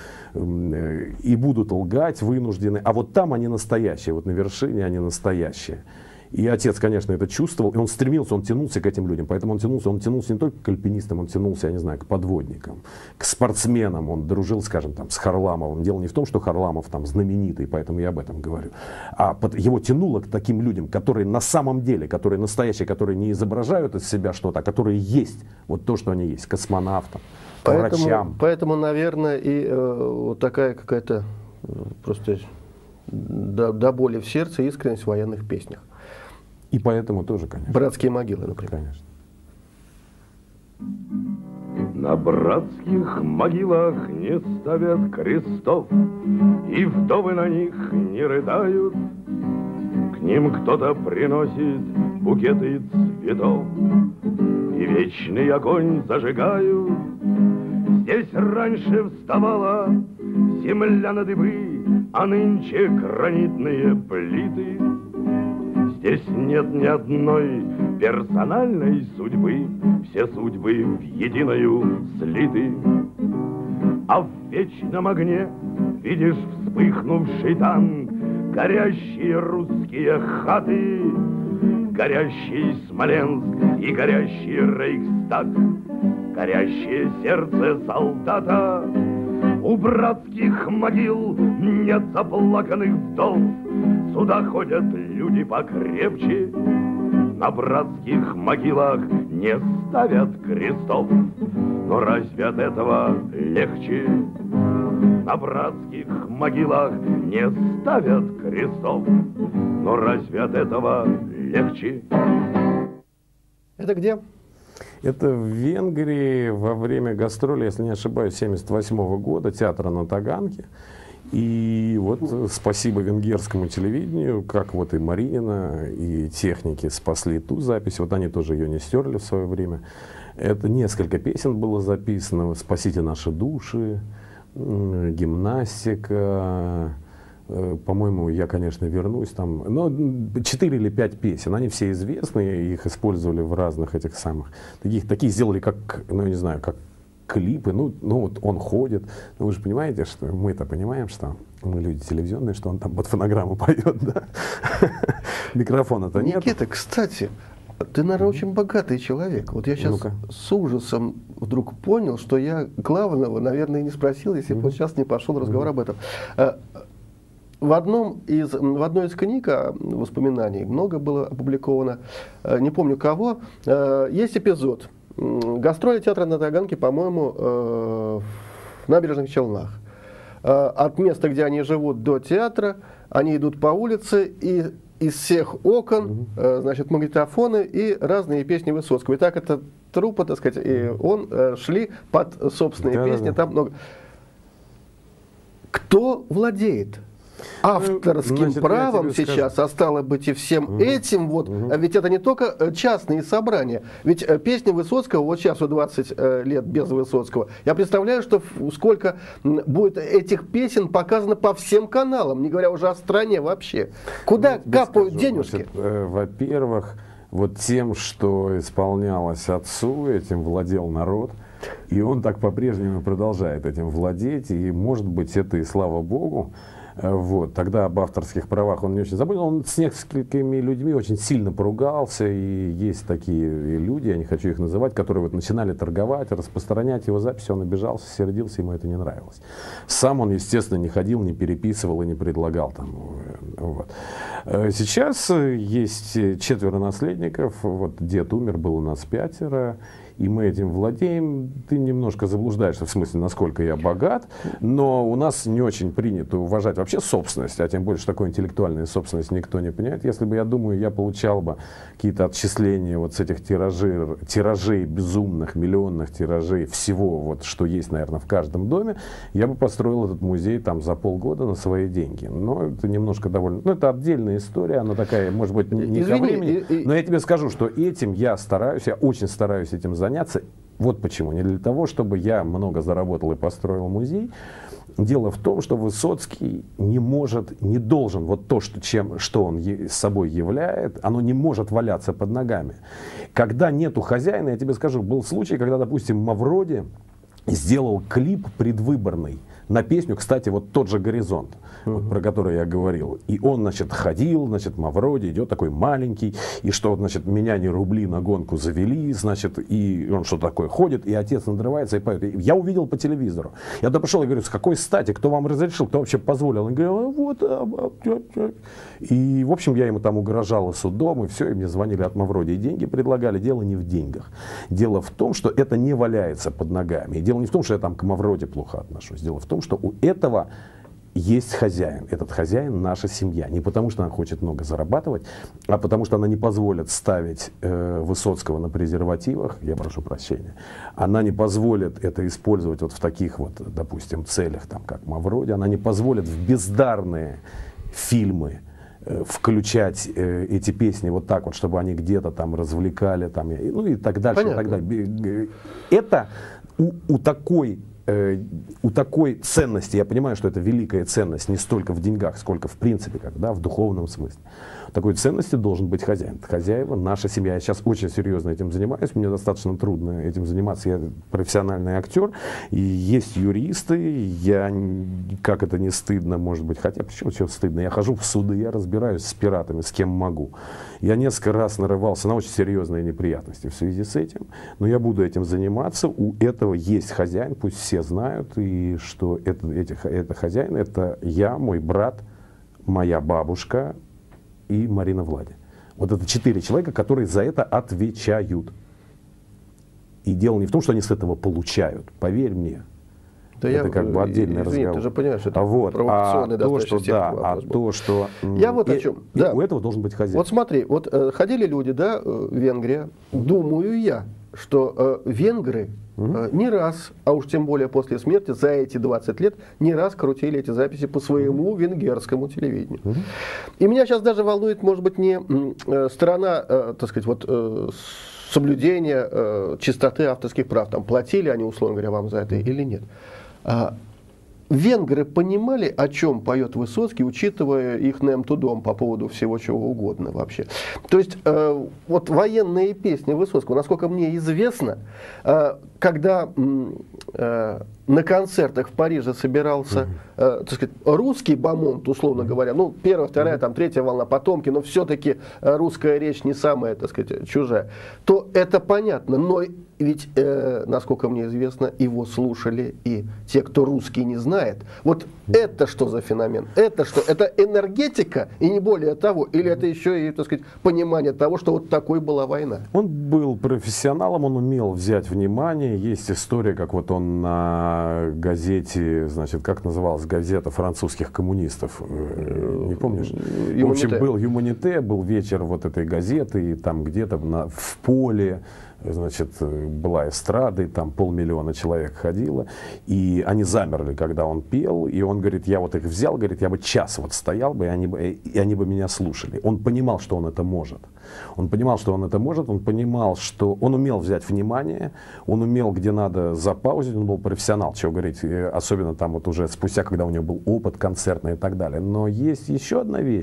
и будут лгать вынуждены, а вот там они настоящие, вот на вершине они настоящие. И отец, конечно, это чувствовал, и он стремился, он тянулся к этим людям, поэтому он тянулся, он тянулся не только к альпинистам, он тянулся, я не знаю, к подводникам, к спортсменам, он дружил, скажем, там, с Харламовым. Дело не в том, что Харламов там знаменитый, поэтому я об этом говорю, а под, его тянуло к таким людям, которые на самом деле, которые настоящие, которые не изображают из себя что-то, а которые есть, вот то, что они есть, космонавтам, Поэтому, врачам. поэтому, наверное, и э, вот такая какая-то э, просто до, до боли в сердце искренность в военных песнях. И поэтому тоже, конечно. «Братские могилы», например. Конечно. На братских могилах не ставят крестов, и вдовы на них не рыдают. К ним кто-то приносит букеты цветов, и вечный огонь зажигают. Здесь раньше вставала земля на дыбы, а нынче гранитные плиты. Здесь нет ни одной персональной судьбы, все судьбы в единую слиты. А в вечном огне видишь вспыхнувший танк, горящие русские хаты, горящий Смоленск и горящий Рейхстаг, горящее сердце солдата. У братских могил нет заплаканных вдов, сюда ходят люди покрепче, на братских могилах не ставят крестов. Но разве от этого легче? На братских могилах не ставят крестов, но разве от этого легче? Это где? Это в Венгрии во время гастроли, если не ошибаюсь, семьдесят восьмого года, театра на Таганке. И вот спасибо венгерскому телевидению, как вот и Маринина, и техники спасли ту запись. Вот они тоже ее не стерли в свое время. Это несколько песен было записано. «Спасите наши души», «Гимнастика». По-моему, я, конечно, вернусь там. Но четыре или пять песен, они все известные, их использовали в разных этих самых. Таких, такие сделали, как, ну, не знаю, как клипы. Ну, ну вот он ходит. Ну, вы же понимаете, что мы-то понимаем, что мы люди телевизионные, что он там под фонограмму поет, да? Микрофона-то нет. Никита, кстати, ты, наверное, очень богатый человек. Вот я сейчас Ну-ка. с ужасом вдруг понял, что я главного, наверное, не спросил, если бы вот сейчас не пошел разговор об этом. В, одном из, в одной из книг воспоминаний, много было опубликовано, не помню кого, есть эпизод. Гастроли театра на Таганке, по-моему, в Набережных Челнах. От места, где они живут, до театра, они идут по улице, и из всех окон, mm-hmm. значит, магнитофоны и разные песни Высоцкого. И так это труппа, так сказать, и он шли под собственные да, песни, да, да. Там много. Кто владеет авторским Значит, правом сейчас, скажу. А стало быть и всем угу. этим, вот, угу. ведь это не только частные собрания, ведь песни Высоцкого, вот сейчас двадцать лет без Высоцкого, я представляю, что сколько будет этих песен показано по всем каналам, не говоря уже о стране вообще. Куда ну, капают скажу, денежки? Значит, э, во-первых, вот тем, что исполнялось отцу, этим владел народ. И он так по-прежнему продолжает этим владеть, и может быть это и слава Богу. Вот. Тогда об авторских правах он не очень забыл. Он с несколькими людьми очень сильно поругался, и есть такие люди, я не хочу их называть, которые вот начинали торговать, распространять его записи, он обижался, сердился, ему это не нравилось. Сам он, естественно, не ходил, не переписывал и не предлагал. Там, вот. Сейчас есть четверо наследников, вот дед умер, было у нас пятеро, и мы этим владеем. Ты немножко заблуждаешься, в смысле, насколько я богат, но у нас не очень принято уважать вообще собственность, а тем более, что такое интеллектуальная собственность никто не понимает. Если бы, я думаю, я получал бы какие-то отчисления вот с этих тиражей, тиражей безумных, миллионных тиражей, всего, вот, что есть, наверное, в каждом доме, я бы построил этот музей там за полгода на свои деньги. Но это немножко довольно... Ну, это отдельная история, она такая, может быть, не ко времени. И, и... Но я тебе скажу, что этим я стараюсь, я очень стараюсь этим заняться. Вот почему. Не для того, чтобы я много заработал и построил музей. Дело в том, что Высоцкий не может, не должен, вот то, что, чем, что он с собой являет, оно не может валяться под ногами. Когда нету хозяина, я тебе скажу, был случай, когда, допустим, Мавроди сделал клип предвыборный на песню, кстати, вот тот же «Горизонт», uh-huh. вот, про который я говорил. И он, значит, ходил, значит, Мавроди идет такой маленький, и что, значит, меня не рубли на гонку завели, значит, и он что такое ходит, и отец надрывается и поет. И я увидел по телевизору. Я туда пришел и говорю, с какой стати, кто вам разрешил, кто вообще позволил? Он говорил, вот. А, а, а, а. И, в общем, я ему там угрожал судом, и все, и мне звонили от Мавроди, и деньги предлагали. Дело не в деньгах. Дело в том, что это не валяется под ногами. И дело не в том, что я там к Мавроди плохо отношусь. Дело в том, что у этого есть хозяин. Этот хозяин наша семья. Не потому, что она хочет много зарабатывать, а потому, что она не позволит ставить э, Высоцкого на презервативах, я прошу прощения. Она не позволит это использовать вот в таких вот, допустим, целях, там, как Мавроди. Она не позволит в бездарные фильмы э, включать э, эти песни вот так вот, чтобы они где-то там развлекали, там, ну и так дальше. И так далее. Это у, у такой э, у такой ценности, я понимаю, что это великая ценность не столько в деньгах, сколько в принципе, как, да, в духовном смысле. Такой ценности должен быть хозяин. Хозяева, наша семья. Я сейчас очень серьезно этим занимаюсь, мне достаточно трудно этим заниматься. Я профессиональный актер, и есть юристы, я, как это не стыдно, может быть, хотя почему все стыдно, я хожу в суды, я разбираюсь с пиратами, с кем могу. Я несколько раз нарывался на очень серьезные неприятности в связи с этим, но я буду этим заниматься. У этого есть хозяин, пусть все знают, и что это, эти, это хозяин, это я, мой брат, моя бабушка и Марина Влади. Вот это четыре человека, которые за это отвечают. И дело не в том, что они с этого получают, поверь мне. Да это я, как бы отдельный извини, разговор. Ты же понимаешь, это а вот, провокационный а то, что, да, а то, что я вот и, о чем. И да. у этого должен быть хозяин. Вот смотри, вот э, ходили люди, да, в Венгрия, думаю я, что э, венгры э, не раз, а уж тем более после смерти, за эти двадцать лет, не раз крутили эти записи по своему венгерскому телевидению. Mm-hmm. И меня сейчас даже волнует, может быть, не э, сторона, э, так сказать, вот э, соблюдения э, чистоты авторских прав. Там платили они, условно говоря, вам за это или нет. А, венгры понимали, о чем поет Высоцкий, учитывая их нем-тудом по поводу всего чего угодно вообще. То есть э, вот военные песни Высоцкого, насколько мне известно, э, когда э, на концертах в Париже собирался э, так сказать, русский бомонд, условно говоря, ну первая, вторая, там третья волна, потомки, но все-таки русская речь не самая, так сказать, чужая, то это понятно, но ведь, э, насколько мне известно, его слушали и те, кто русский не знает. Вот это что за феномен? Это что? Это энергетика и не более того? Или это еще и, так сказать, понимание того, что вот такой была война? Он был профессионалом, он умел взять внимание. Есть история, как вот он на газете, значит, как называлась газета французских коммунистов? Не помнишь? Юманите. В общем, был Юманите, был вечер вот этой газеты, и там где-то в поле, значит, была эстрада, и там полмиллиона человек ходило, и они замерли, когда он пел, и он говорит, я вот их взял, говорит, я бы час вот стоял бы, и они бы, и они бы меня слушали. Он понимал, что он это может. Он понимал, что он это может, он понимал, что он умел взять внимание, он умел, где надо, запаузить, он был профессионал, чего говорить, особенно там вот уже спустя, когда у него был опыт концертный и так далее. Но есть еще одна вещь.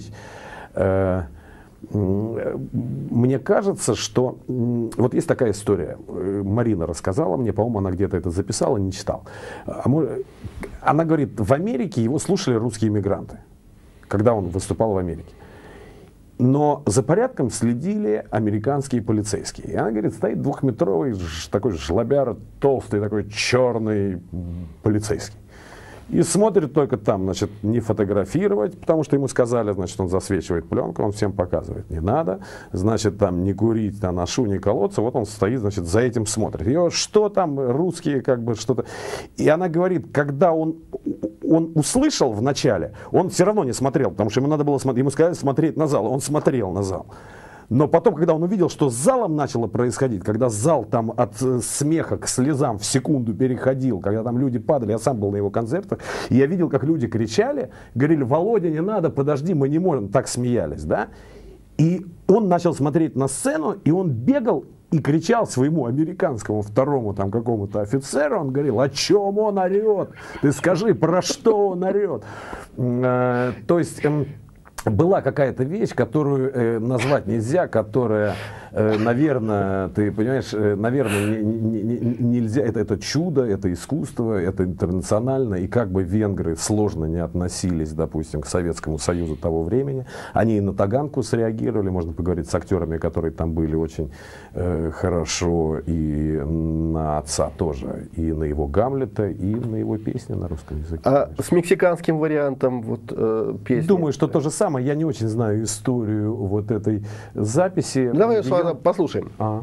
Мне кажется, что вот есть такая история. Марина рассказала мне, по-моему, она где-то это записала, не читал. Она говорит, в Америке его слушали русские иммигранты, когда он выступал в Америке. Но за порядком следили американские полицейские. И она говорит, стоит двухметровый такой жлобяр, толстый такой черный полицейский. И смотрит только там, значит, не фотографировать, потому что ему сказали, значит, он засвечивает пленку, он всем показывает, не надо, значит, там, не курить, на ношу, не колоться, вот он стоит, значит, за этим смотрит. И что там, русские, как бы, что-то. И она говорит, когда он, он услышал вначале, он все равно не смотрел, потому что ему надо было смотреть, ему сказали смотреть на зал, он смотрел на зал. Но потом, когда он увидел, что с залом начало происходить, когда зал там от смеха к слезам в секунду переходил, когда там люди падали, я сам был на его концертах, и я видел, как люди кричали, говорили, Володя, не надо, подожди, мы не можем, так смеялись, да? И он начал смотреть на сцену, и он бегал и кричал своему американскому второму там какому-то офицеру, он говорил, о чем он орет? Ты скажи, про что он орет? То есть... Была какая-то вещь, которую э, назвать нельзя, которая, э, наверное, ты понимаешь, э, наверное, не, не, не, нельзя, это, это чудо, это искусство, это интернационально, и как бы венгры сложно не относились, допустим, к Советскому Союзу того времени, они и на Таганку среагировали, можно поговорить с актерами, которые там были очень э, хорошо, и на отца тоже, и на его Гамлета, и на его песни на русском языке. А конечно. С мексиканским вариантом вот э, песни? Думаю, что то же самое. Я не очень знаю историю вот этой записи. Давай Я... послушаем. А.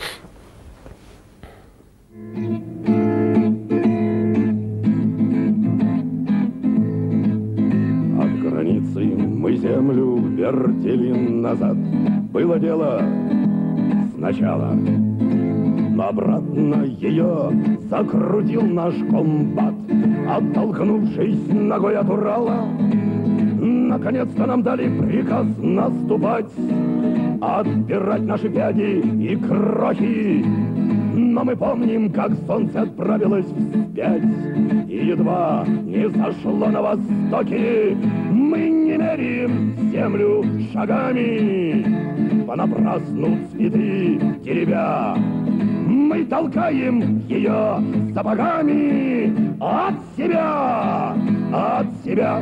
От границы мы землю вертели назад. Было дело сначала, но обратно ее закрутил наш комбат, оттолкнувшись ногой от Урала. Наконец-то нам дали приказ наступать, отбирать наши пяди и крохи. Но мы помним, как солнце отправилось вспять, и едва не зашло на востоке. Мы не меряем землю шагами, понапрасну цветы теребя. Мы толкаем ее сапогами от себя, от себя.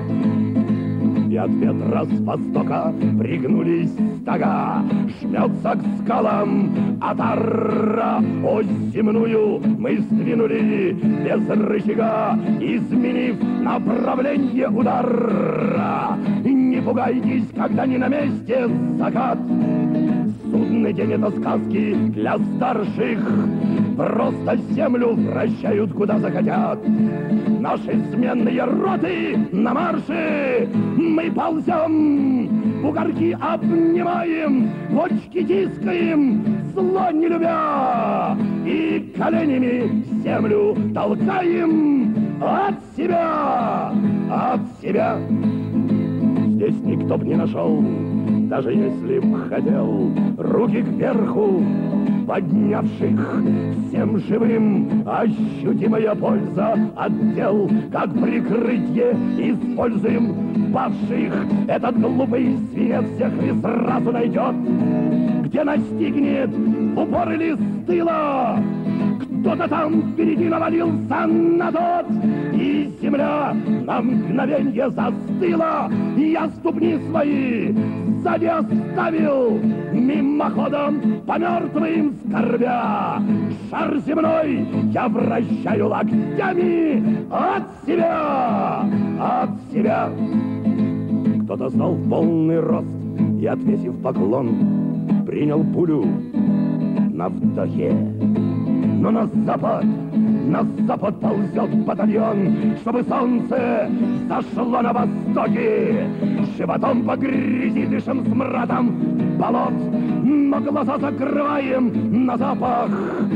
И от ветра с востока пригнулись стога, жмется к скалам отара. Ось земную мы сдвинули без рычага, изменив направление удара. Не пугайтесь, когда не на месте закат. Судный день — это сказки для старших, просто землю вращают куда захотят. Наши сменные роты на марше, мы ползем, бугорки обнимаем, почки тискаем, зло не любя, и коленями землю толкаем от себя, от себя. Здесь никто б не нашел, даже если б хотел, руки кверху поднявших. Всем живым ощутимая польза от дел, как прикрытие используем павших. Этот глупый свет всех и сразу найдет, где настигнет в упор или с тыла. Кто-то там впереди навалился на тот, и земля на мгновенье застыла. Я ступни свои сзади оставил, мимоходом по мертвым скорбя. Шар земной я вращаю локтями от себя, от себя. Кто-то стал в полный рост и, отвесив поклон, принял пулю на вдохе. Но на запад, на запад ползет батальон, чтобы солнце зашло на востоке. Животом по грязи дышим смрадом болот, но глаза закрываем на запах.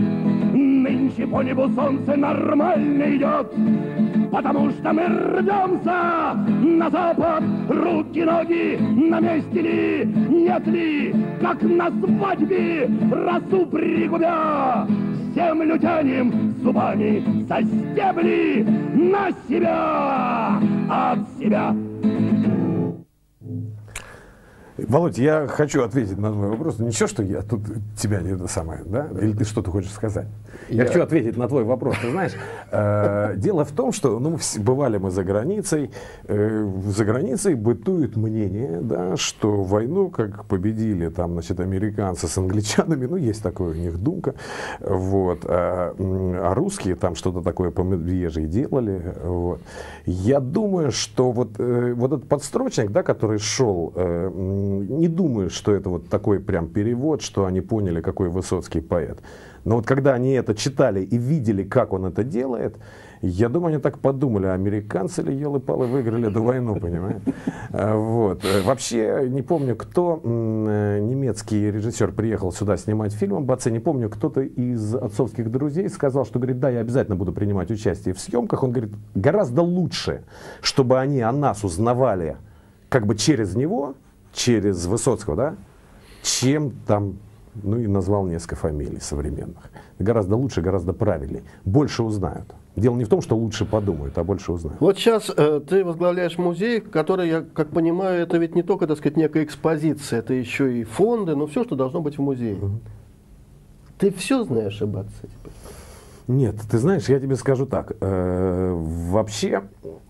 Нынче по небу солнце нормально идет, потому что мы рвемся на запад. Руки, ноги на месте ли, нет ли, как на свадьбе, росу пригубя. Землю тянем зубами за стебли на себя, от себя. Володь, я хочу ответить на твой вопрос. Ничего, что я тут тебя не это самое, да? Или ты что-то хочешь сказать? Я, я хочу ответить на твой вопрос. Ты знаешь, э, дело в том, что ну, бывали мы за границей. Э, за границей бытует мнение, да, что войну, как победили там, значит, американцы с англичанами, ну, есть такое у них думка, вот, а, а русские там что-то такое по медвежьи делали. Вот. Я думаю, что вот, э, вот этот подстрочник, да, который шел, э, не думаю, что это вот такой прям перевод, что они поняли, какой Высоцкий поэт. Но вот когда они это читали и видели, как он это делает, я думаю, они так подумали, американцы ли, елы-палы, выиграли эту войну, понимаете? Вот. Вообще, не помню, кто, немецкий режиссер приехал сюда снимать фильм об отце, не помню, кто-то из отцовских друзей сказал, что, говорит, да, я обязательно буду принимать участие в съемках. Он говорит, гораздо лучше, чтобы они о нас узнавали как бы через него, через Высоцкого, да, чем там, ну и назвал несколько фамилий современных. Гораздо лучше, гораздо правильнее. Больше узнают. Дело не в том, что лучше подумают, а больше узнают. Вот сейчас э, ты возглавляешь музей, который, я как понимаю, это ведь не только, так сказать, некая экспозиция, это еще и фонды, но все, что должно быть в музее. Угу. Ты все знаешь об отце теперь? Нет, ты знаешь, я тебе скажу так. Э, вообще...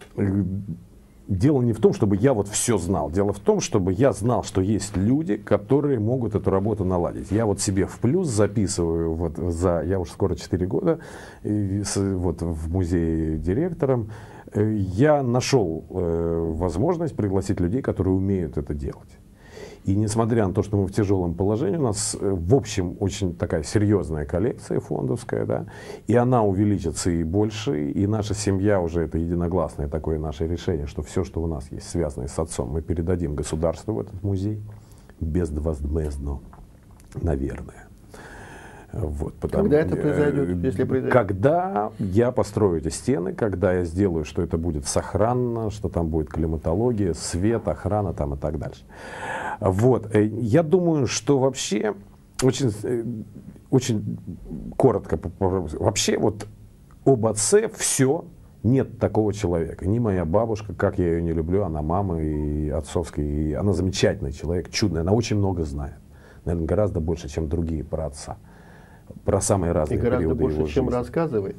Дело не в том, чтобы я вот все знал. Дело в том, чтобы я знал, что есть люди, которые могут эту работу наладить. Я вот себе в плюс записываю, вот за, я уже скоро четыре года и, вот, в музее директором. Я нашел э, возможность пригласить людей, которые умеют это делать. И несмотря на то, что мы в тяжелом положении, у нас, в общем, очень такая серьезная коллекция фондовская, да, и она увеличится и больше, и наша семья уже, это единогласное такое наше решение, что все, что у нас есть, связанное с отцом, мы передадим государству в этот музей безвозмездно, наверное. Вот, потому, когда это произойдет, если произойдет? Когда я построю эти стены, когда я сделаю, что это будет сохранно, что там будет климатология, свет, охрана там и так дальше. Вот. Я думаю, что вообще очень, очень коротко. Вообще вот об отце все, нет такого человека. Ни моя бабушка, как я ее не люблю, она мама и отцовская, и она замечательный человек, чудный, она очень много знает. Наверное, гораздо больше, чем другие про отца. Про самые разные периоды его жизни. И гораздо больше, чем рассказывает.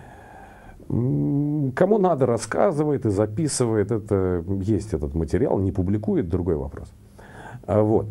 Кому надо, рассказывает и записывает. Это, есть этот материал, не публикует, другой вопрос. Вот.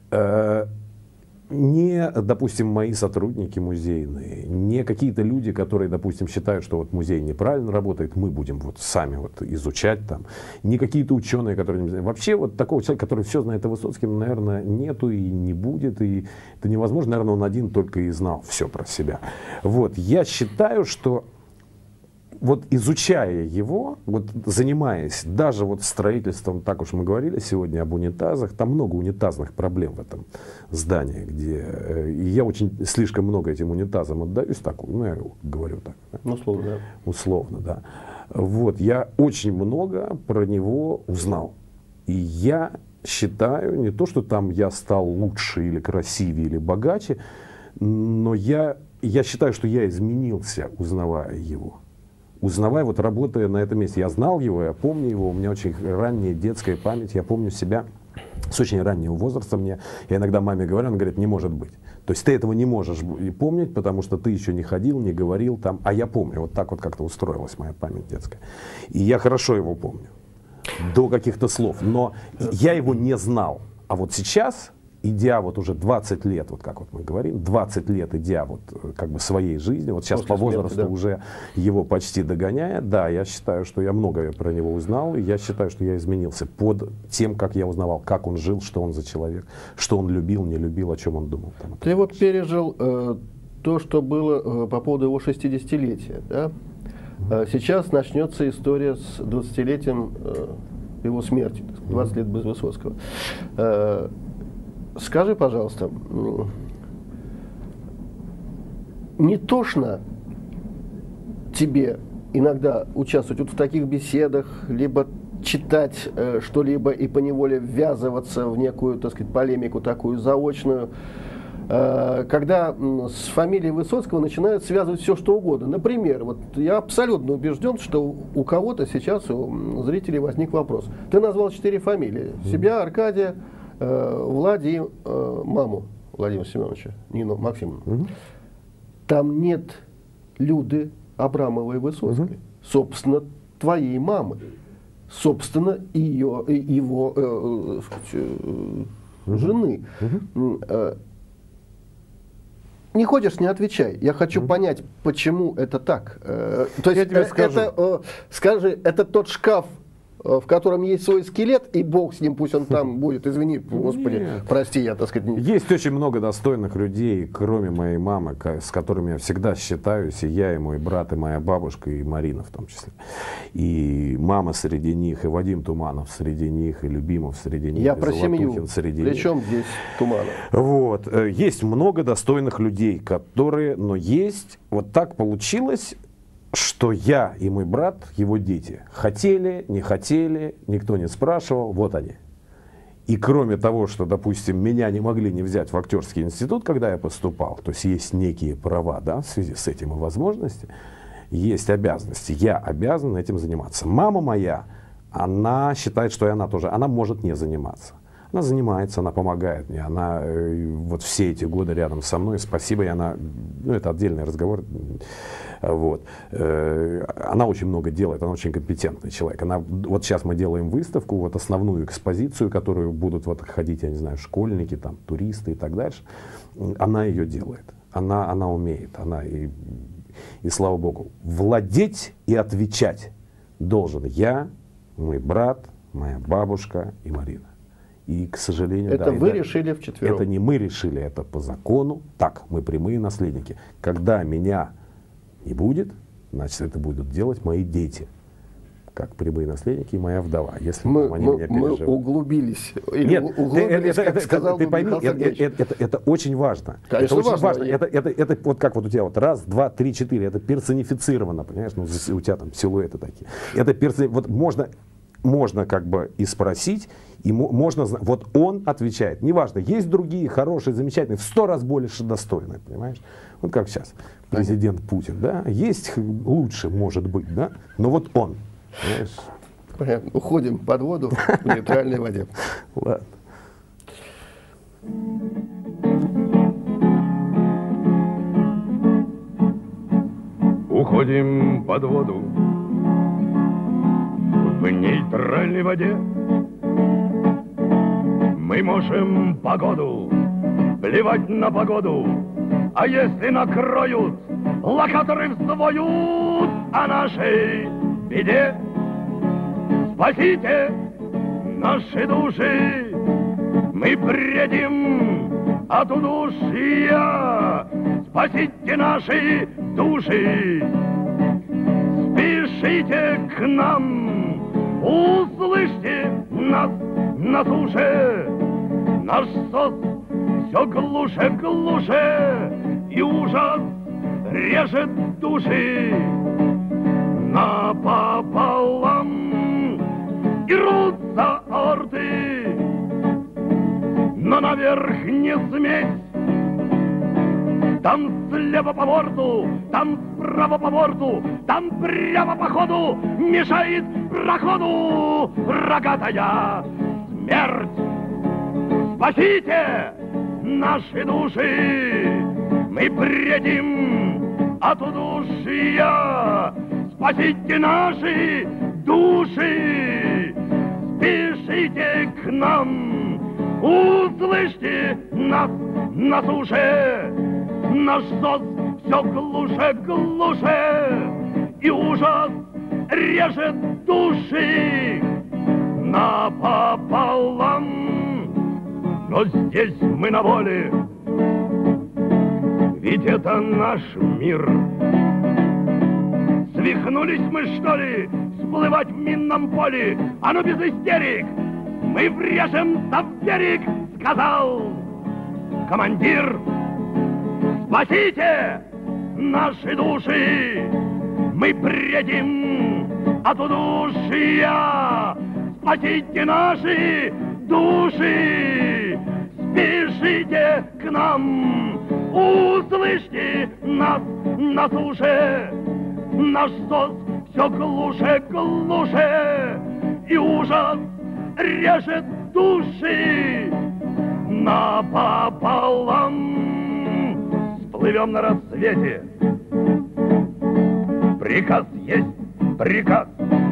Не, допустим, мои сотрудники музейные, не какие-то люди, которые, допустим, считают, что вот музей неправильно работает, мы будем вот сами вот изучать там, не какие-то ученые, которые не знают. Вообще вот такого человека, который все знает о Высоцком, наверное, нету и не будет, и это невозможно, наверное, он один только и знал все про себя. Вот, я считаю, что вот изучая его, вот занимаясь даже вот строительством, так уж мы говорили сегодня об унитазах, там много унитазных проблем в этом здании, где э, и я очень слишком много этим унитазам отдаюсь, так, ну я говорю так. Да? Ну, условно, да. Условно, да. Вот, я очень много про него узнал. И я считаю, не то, что там я стал лучше или красивее или богаче, но я, я считаю, что я изменился, узнавая его. Узнавая, вот работая на этом месте, я знал его, я помню его, у меня очень ранняя детская память, я помню себя с очень раннего возраста. Мне, я иногда маме говорю, она говорит, не может быть. То есть ты этого не можешь помнить, потому что ты еще не ходил, не говорил там, а я помню, вот так вот как-то устроилась моя память детская. И я хорошо его помню, до каких-то слов, но я его не знал. А вот сейчас, идя вот уже двадцать лет, вот как вот мы говорим, двадцать лет идя вот как бы своей жизни, вот сейчас После по возрасту смерти, да. уже его почти догоняя, да, я считаю, что я многое про него узнал, и я считаю, что я изменился под тем, как я узнавал, как он жил, что он за человек, что он любил, не любил, о чем он думал. Там, Ты вот пережил э, то, что было э, по поводу его шестидесятилетия, да? Mm-hmm. Сейчас начнется история с двадцатилетием э, его смерти, двадцать лет без Высоцкого. Э, Скажи, пожалуйста, не тошно тебе иногда участвовать вот в таких беседах, либо читать э, что-либо и поневоле ввязываться в некую, так сказать, полемику такую заочную, э, когда э, с фамилией Высоцкого начинают связывать все, что угодно. Например, вот я абсолютно убежден, что у кого-то сейчас, у зрителей возник вопрос. Ты назвал четыре фамилии. Себя, Аркадия, Влади, э, маму Владимира Семеновича, Нину Максимовну. Угу. Там нет Люды Абрамовой Высоцкой, угу. собственно, твоей мамы, собственно, ее, его э, э, угу. жены. Угу. Э, не хочешь, не отвечай. Я хочу угу. понять, почему это так. Э, то есть, Я тебе э, скажу. Это, э, скажи, это тот шкаф, в котором есть свой скелет, и Бог с ним, пусть он там будет, извини, Господи, Нет. прости, я, так сказать... Есть очень много достойных людей, кроме моей мамы, с которыми я всегда считаюсь, и я, и мой брат, и моя бабушка, и Марина в том числе. И мама среди них, и Вадим Туманов среди них, и Любимов среди них, я и про семью. Среди Причем них. здесь Туманов? Вот. Есть много достойных людей, которые, но есть, вот так получилось, что я и мой брат, его дети, хотели, не хотели, никто не спрашивал, вот они. И кроме того, что, допустим, меня не могли не взять в актерский институт, когда я поступал, то есть есть некие права, да, в связи с этим и возможности, есть обязанности. Я обязан этим заниматься. Мама моя, она считает, что и она тоже, она может не заниматься. Она занимается, она помогает мне, она э, вот все эти годы рядом со мной, спасибо, и она, ну это отдельный разговор, вот, э, она очень много делает, она очень компетентный человек, она, вот сейчас мы делаем выставку, вот основную экспозицию, которую будут вот ходить, я не знаю, школьники, там, туристы и так дальше, она ее делает, она, она умеет, она, и, и слава богу, владеть и отвечать должен я, мой брат, моя бабушка и Марина. И, к сожалению, это да, вы да, решили вчетвером? Это не мы решили, это по закону. Так, мы прямые наследники. Когда меня не будет, значит, это будут делать мои дети, как прямые наследники и моя вдова. Если мы, они мы, меня мы переживут. углубились. Нет, углубились, это, это, сказал ты пойми, это, это, это, это очень важно. Конечно, это очень важно. важно. Это, это, это вот как вот у тебя вот раз, два, три, четыре. Это персонифицировано, понимаешь? Ну, у тебя там силуэты такие. Это персони... Вот можно, можно как бы и спросить, И можно знать, вот он отвечает, неважно, есть другие, хорошие, замечательные, в сто раз больше достойные, понимаешь? Вот как сейчас президент Путин, да, есть лучше, может быть, да, но вот он, понимаешь? Понятно. Уходим под воду в нейтральной воде. Ладно. Уходим под воду в нейтральной воде. Мы можем погоду, плевать на погоду, а если накроют, локаторы взвоют о нашей беде. Спасите наши души, мы бредим от удушья. Спасите наши души, спешите к нам, услышьте нас на суше. Наш сос все глуше, глуше, и ужас режет души напополам, и рвутся орды, но наверх не сметь. Там слева по борту, там справа по борту, там прямо по ходу мешает проходу рогатая смерть. Спасите наши души, мы бредим от удушья. Спасите наши души, спешите к нам, услышьте нас на суше. Наш сос все глуше, глуше, и ужас режет души напополам. Но здесь мы на воле, ведь это наш мир. Свихнулись мы, что ли, всплывать в минном поле? А ну без истерик, мы врежемся в берег, сказал командир. Спасите наши души, мы бредим от удушья. Спасите наши души, спешите к нам, услышьте нас на суше. Наш сос все глуше, глуше, и ужас режет души напополам. Плывем на рассвете. Приказ есть приказ.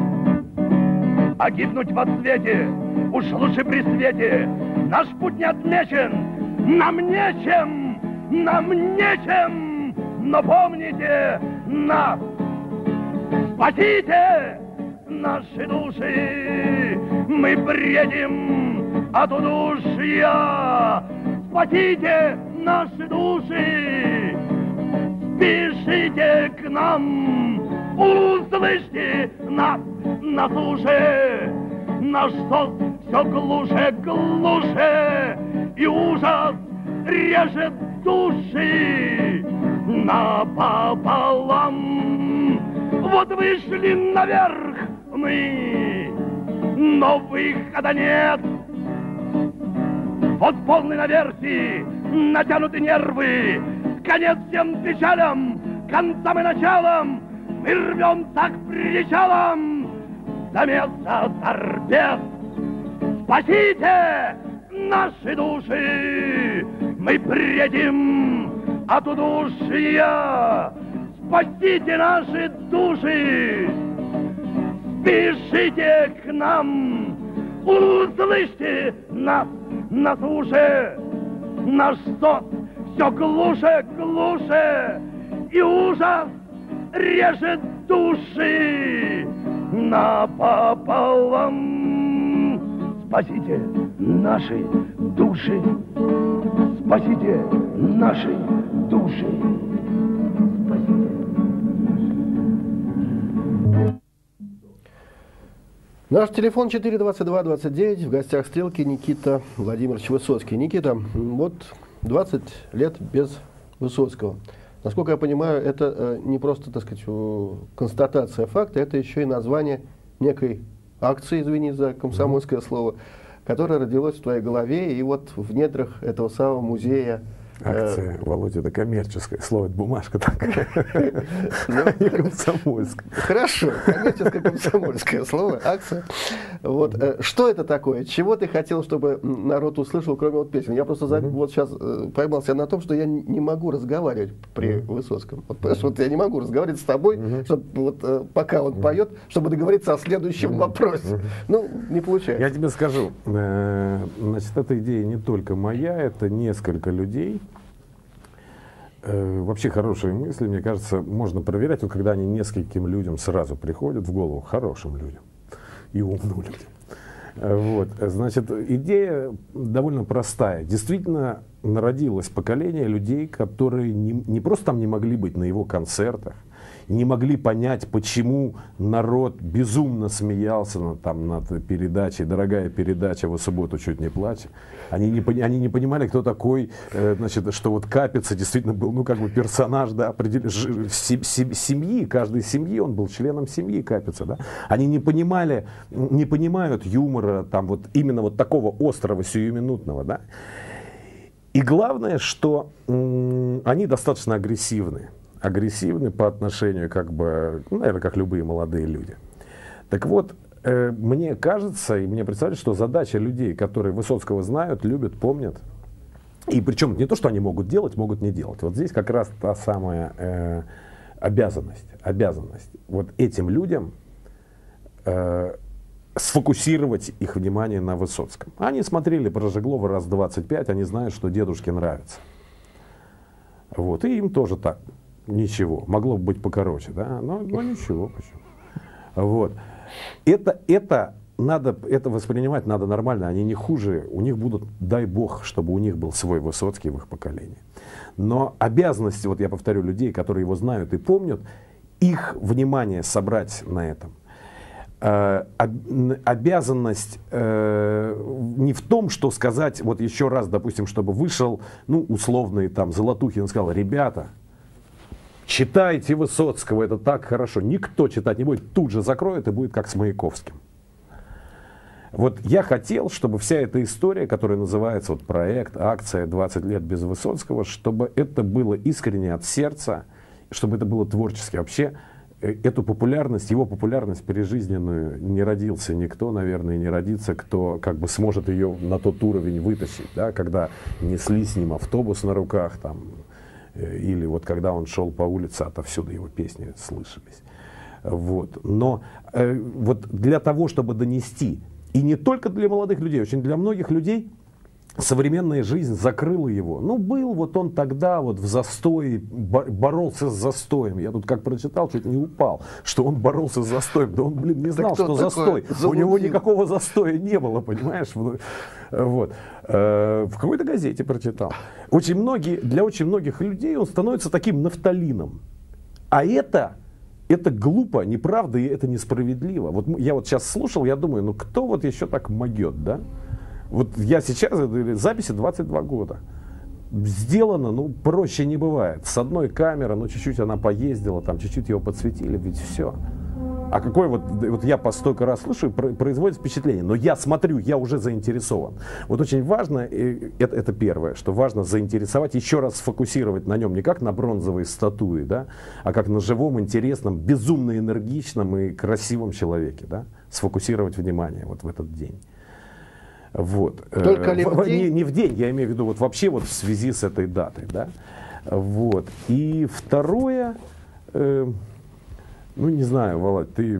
А гибнуть в отсвете уж лучше при свете. Наш путь не отмечен, нам нечем, нам нечем. Но помните нас, спасите наши души. Мы бредим от удушья. Спасите наши души, спешите к нам, услышьте нас на суше. Наш сос все глуше, глуше, и ужас режет души напополам. Вот вышли наверх мы, но выхода нет. Вот полный наверхи, натянуты нервы, конец всем печалям, концам и началам. Мы рвемся к причалам, замеса торпед. Спасите наши души, мы бредим от удушья. Спасите наши души, спешите к нам, услышьте нас на суше. Наш сос все глуше, глуше, и ужас режет души напополам. Спасите наши души, спасите наши души. Спасите. Наш телефон четыре двадцать два двадцать девять. В гостях Стрелки Никита Владимирович Высоцкий. Никита, вот двадцать лет без Высоцкого. Насколько я понимаю, это не просто, так сказать, констатация факта, это еще и название некой акции, извини за комсомольское слово, которое родилось в твоей голове, и вот в недрах этого самого музея. Акция, Володя, это коммерческое слово, это бумажка такая, не комсомольская. Хорошо, коммерческое комсомольское слово, акция. Вот. Что это такое? Чего ты хотел, чтобы народ услышал, кроме вот песен? Я просто вот сейчас поймал себя на том, что я не могу разговаривать при Высоцком. Вот, понимаешь, вот я не могу разговаривать с тобой, чтобы, вот, пока он поет, чтобы договориться о следующем вопросе. Ну, не получается. Я тебе скажу, значит, эта идея не только моя, это несколько людей. Вообще хорошие мысли, мне кажется, можно проверять, вот когда они нескольким людям сразу приходят в голову, хорошим людям и умным людям. Вот. Значит, идея довольно простая. Действительно народилось поколение людей, которые не, не просто там не могли быть на его концертах, не могли понять, почему народ безумно смеялся над, там, над передачей, дорогая передача «Во субботу чуть не плачь». Они не, они не понимали, кто такой, э, значит, что вот Капица действительно был, ну, как бы персонаж, да, определен, семьи, каждой семьи, он был членом семьи Капица, да. Они не понимали, не понимают юмора, там, вот именно вот такого острого, сиюминутного, да. И главное, что м- они достаточно агрессивны. агрессивны по отношению, как бы, ну, наверное, как любые молодые люди. Так вот, э, мне кажется, и мне представляется, что задача людей, которые Высоцкого знают, любят, помнят, и причем не то, что они могут делать, могут не делать. Вот здесь как раз та самая э, обязанность, обязанность вот этим людям э, сфокусировать их внимание на Высоцком. Они смотрели про Жеглова раз двадцать пять, они знают, что дедушке нравится. Вот, и им тоже так. Ничего, могло бы быть покороче, да, но, но ничего, почему. Вот. Это, это, надо, это воспринимать надо нормально, они не хуже, у них будут, дай бог, чтобы у них был свой Высоцкий в их поколении. Но обязанности, вот я повторю, людей, которые его знают и помнят, их внимание собрать на этом. Э, об, обязанность э, не в том, что сказать, вот еще раз, допустим, чтобы вышел, ну, условный там Золотухин, сказал, ребята, читайте Высоцкого, это так хорошо. Никто читать не будет, тут же закроет и будет как с Маяковским. Вот я хотел, чтобы вся эта история, которая называется вот проект, акция двадцать лет без Высоцкого, чтобы это было искренне от сердца, чтобы это было творчески. Вообще эту популярность, его популярность прижизненную не родился никто, наверное, не родится, кто как бы сможет ее на тот уровень вытащить, да, когда несли с ним автобус на руках, там, или вот когда он шел по улице, отовсюду его песни слышались. Вот. Но э, вот для того, чтобы донести, и не только для молодых людей, очень для многих людей, современная жизнь закрыла его. Ну, был вот он тогда вот в застое, боролся с застоем. Я тут как прочитал, чуть не упал, что он боролся с застоем. Да он, блин, не знал, что застой. У него никакого застоя не было, понимаешь? Вот. В какой-то газете прочитал. Очень многие, для очень многих людей он становится таким нафталином. А это... Это глупо, неправда, и это несправедливо. Вот я вот сейчас слушал, я думаю, ну кто вот еще так могет, да? Вот я сейчас, записи двадцать два года. Сделано, ну, проще не бывает. С одной камеры, ну, чуть-чуть она поездила, там, чуть-чуть его подсветили, ведь все. А какой вот, вот я по столько раз слышу, производит впечатление. Но я смотрю, я уже заинтересован. Вот очень важно, это, это первое, что важно заинтересовать, еще раз сфокусировать на нем не как на бронзовой статуе, да, а как на живом, интересном, безумно энергичном и красивом человеке, да, сфокусировать внимание вот в этот день. Вот. Только ли в, в день? Не, не в день, я имею в виду вот вообще вот в связи с этой датой, да. Вот. И второе, э, ну не знаю, Володь, ты,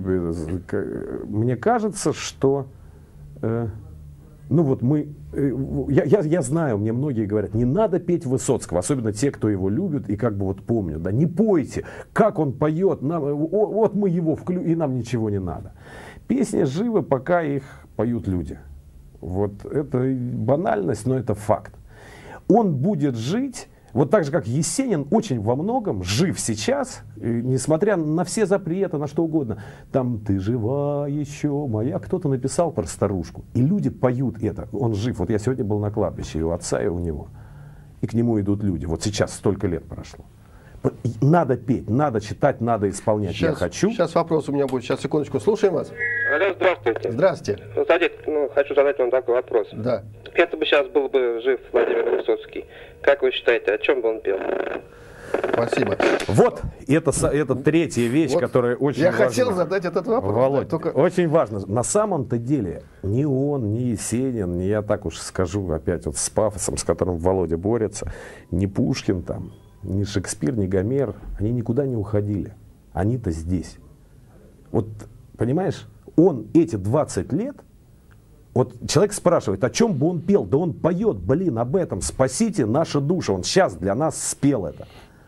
э, мне кажется, что, э, ну вот мы, э, я, я, я знаю, мне многие говорят, не надо петь Высоцкого, особенно те, кто его любит и как бы вот помнят, да, не пойте, как он поет, нам, о, вот мы его вклю, и нам ничего не надо. Песни живы, пока их поют люди. Вот это банальность, но это факт. Он будет жить, вот так же, как Есенин, очень во многом жив сейчас, несмотря на все запреты, на что угодно. Там «Ты жива еще моя», кто-то написал про старушку, и люди поют это. Он жив. Вот я сегодня был на кладбище, и у отца, и у него. И к нему идут люди. Вот сейчас столько лет прошло. Надо петь, надо читать, надо исполнять. Сейчас, я хочу. Сейчас вопрос у меня будет. Сейчас, секундочку, слушаем вас. Алло, здравствуйте. Здравствуйте. Ну, садитесь, ну, хочу задать вам такой вопрос. Да. Если бы сейчас был бы жив Владимир Высоцкий, как вы считаете, о чем бы он пел? Спасибо. Вот, это, это третья вещь, Вот которая очень я важна. хотел задать этот вопрос. Володь, да, только... очень важно. На самом-то деле ни он, ни Есенин, ни я так уж скажу опять вот с пафосом, с которым Володя борется, ни Пушкин там, ни Шекспир, ни Гомер, они никуда не уходили. Они-то здесь. Вот, понимаешь, он эти двадцать лет, вот человек спрашивает, о чем бы он пел? Да он поет, блин, об этом. Спасите наши души. Он сейчас для нас спел это.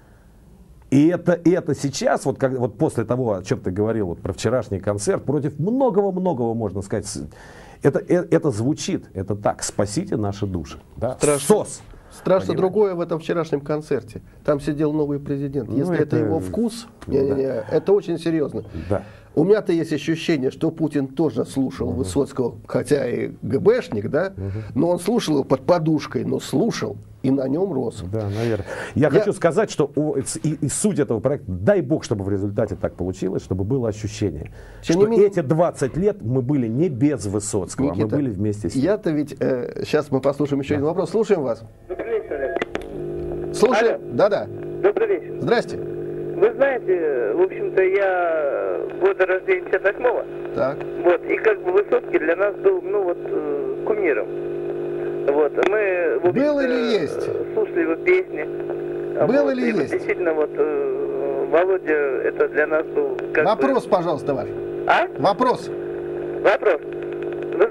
И это, и это сейчас, вот, как, вот после того, о чем ты говорил, вот, про вчерашний концерт, против многого-многого, можно сказать, это, это, это звучит, это так, спасите наши души. Да? Страшно, СОС. страшно Понимаете? другое в этом вчерашнем концерте. Там сидел новый президент. Ну, Если это, это его вкус, да. не, не, не, это очень серьезно. Да. У меня-то есть ощущение, что Путин тоже слушал угу. Высоцкого, хотя и ГБшник, да, угу. но он слушал его под подушкой, но слушал и на нем рос. Да, наверное. Я, я хочу сказать, что о, и, и суть этого проекта, дай бог, чтобы в результате так получилось, чтобы было ощущение, Тем что менее... эти двадцать лет мы были не без Высоцкого, Никита, а мы были вместе с ним. Я-то ведь, э, сейчас мы послушаем еще да. один вопрос. Слушаем вас. Добрый вечер. Слушаем. Да-да. Добрый вечер. Здрасте. Вы знаете, в общем-то, я года рождения пятьдесят восьмого. Так. Вот, и как бы Высоцкий для нас был, ну вот, э, кумиром. Вот, мы, в был или есть? Слушали его песни. Был вот, или и есть? Действительно, вот, э, Володя, это для нас был... Как Вопрос, бы... пожалуйста, ваш. А? Вопрос. Вопрос. Вы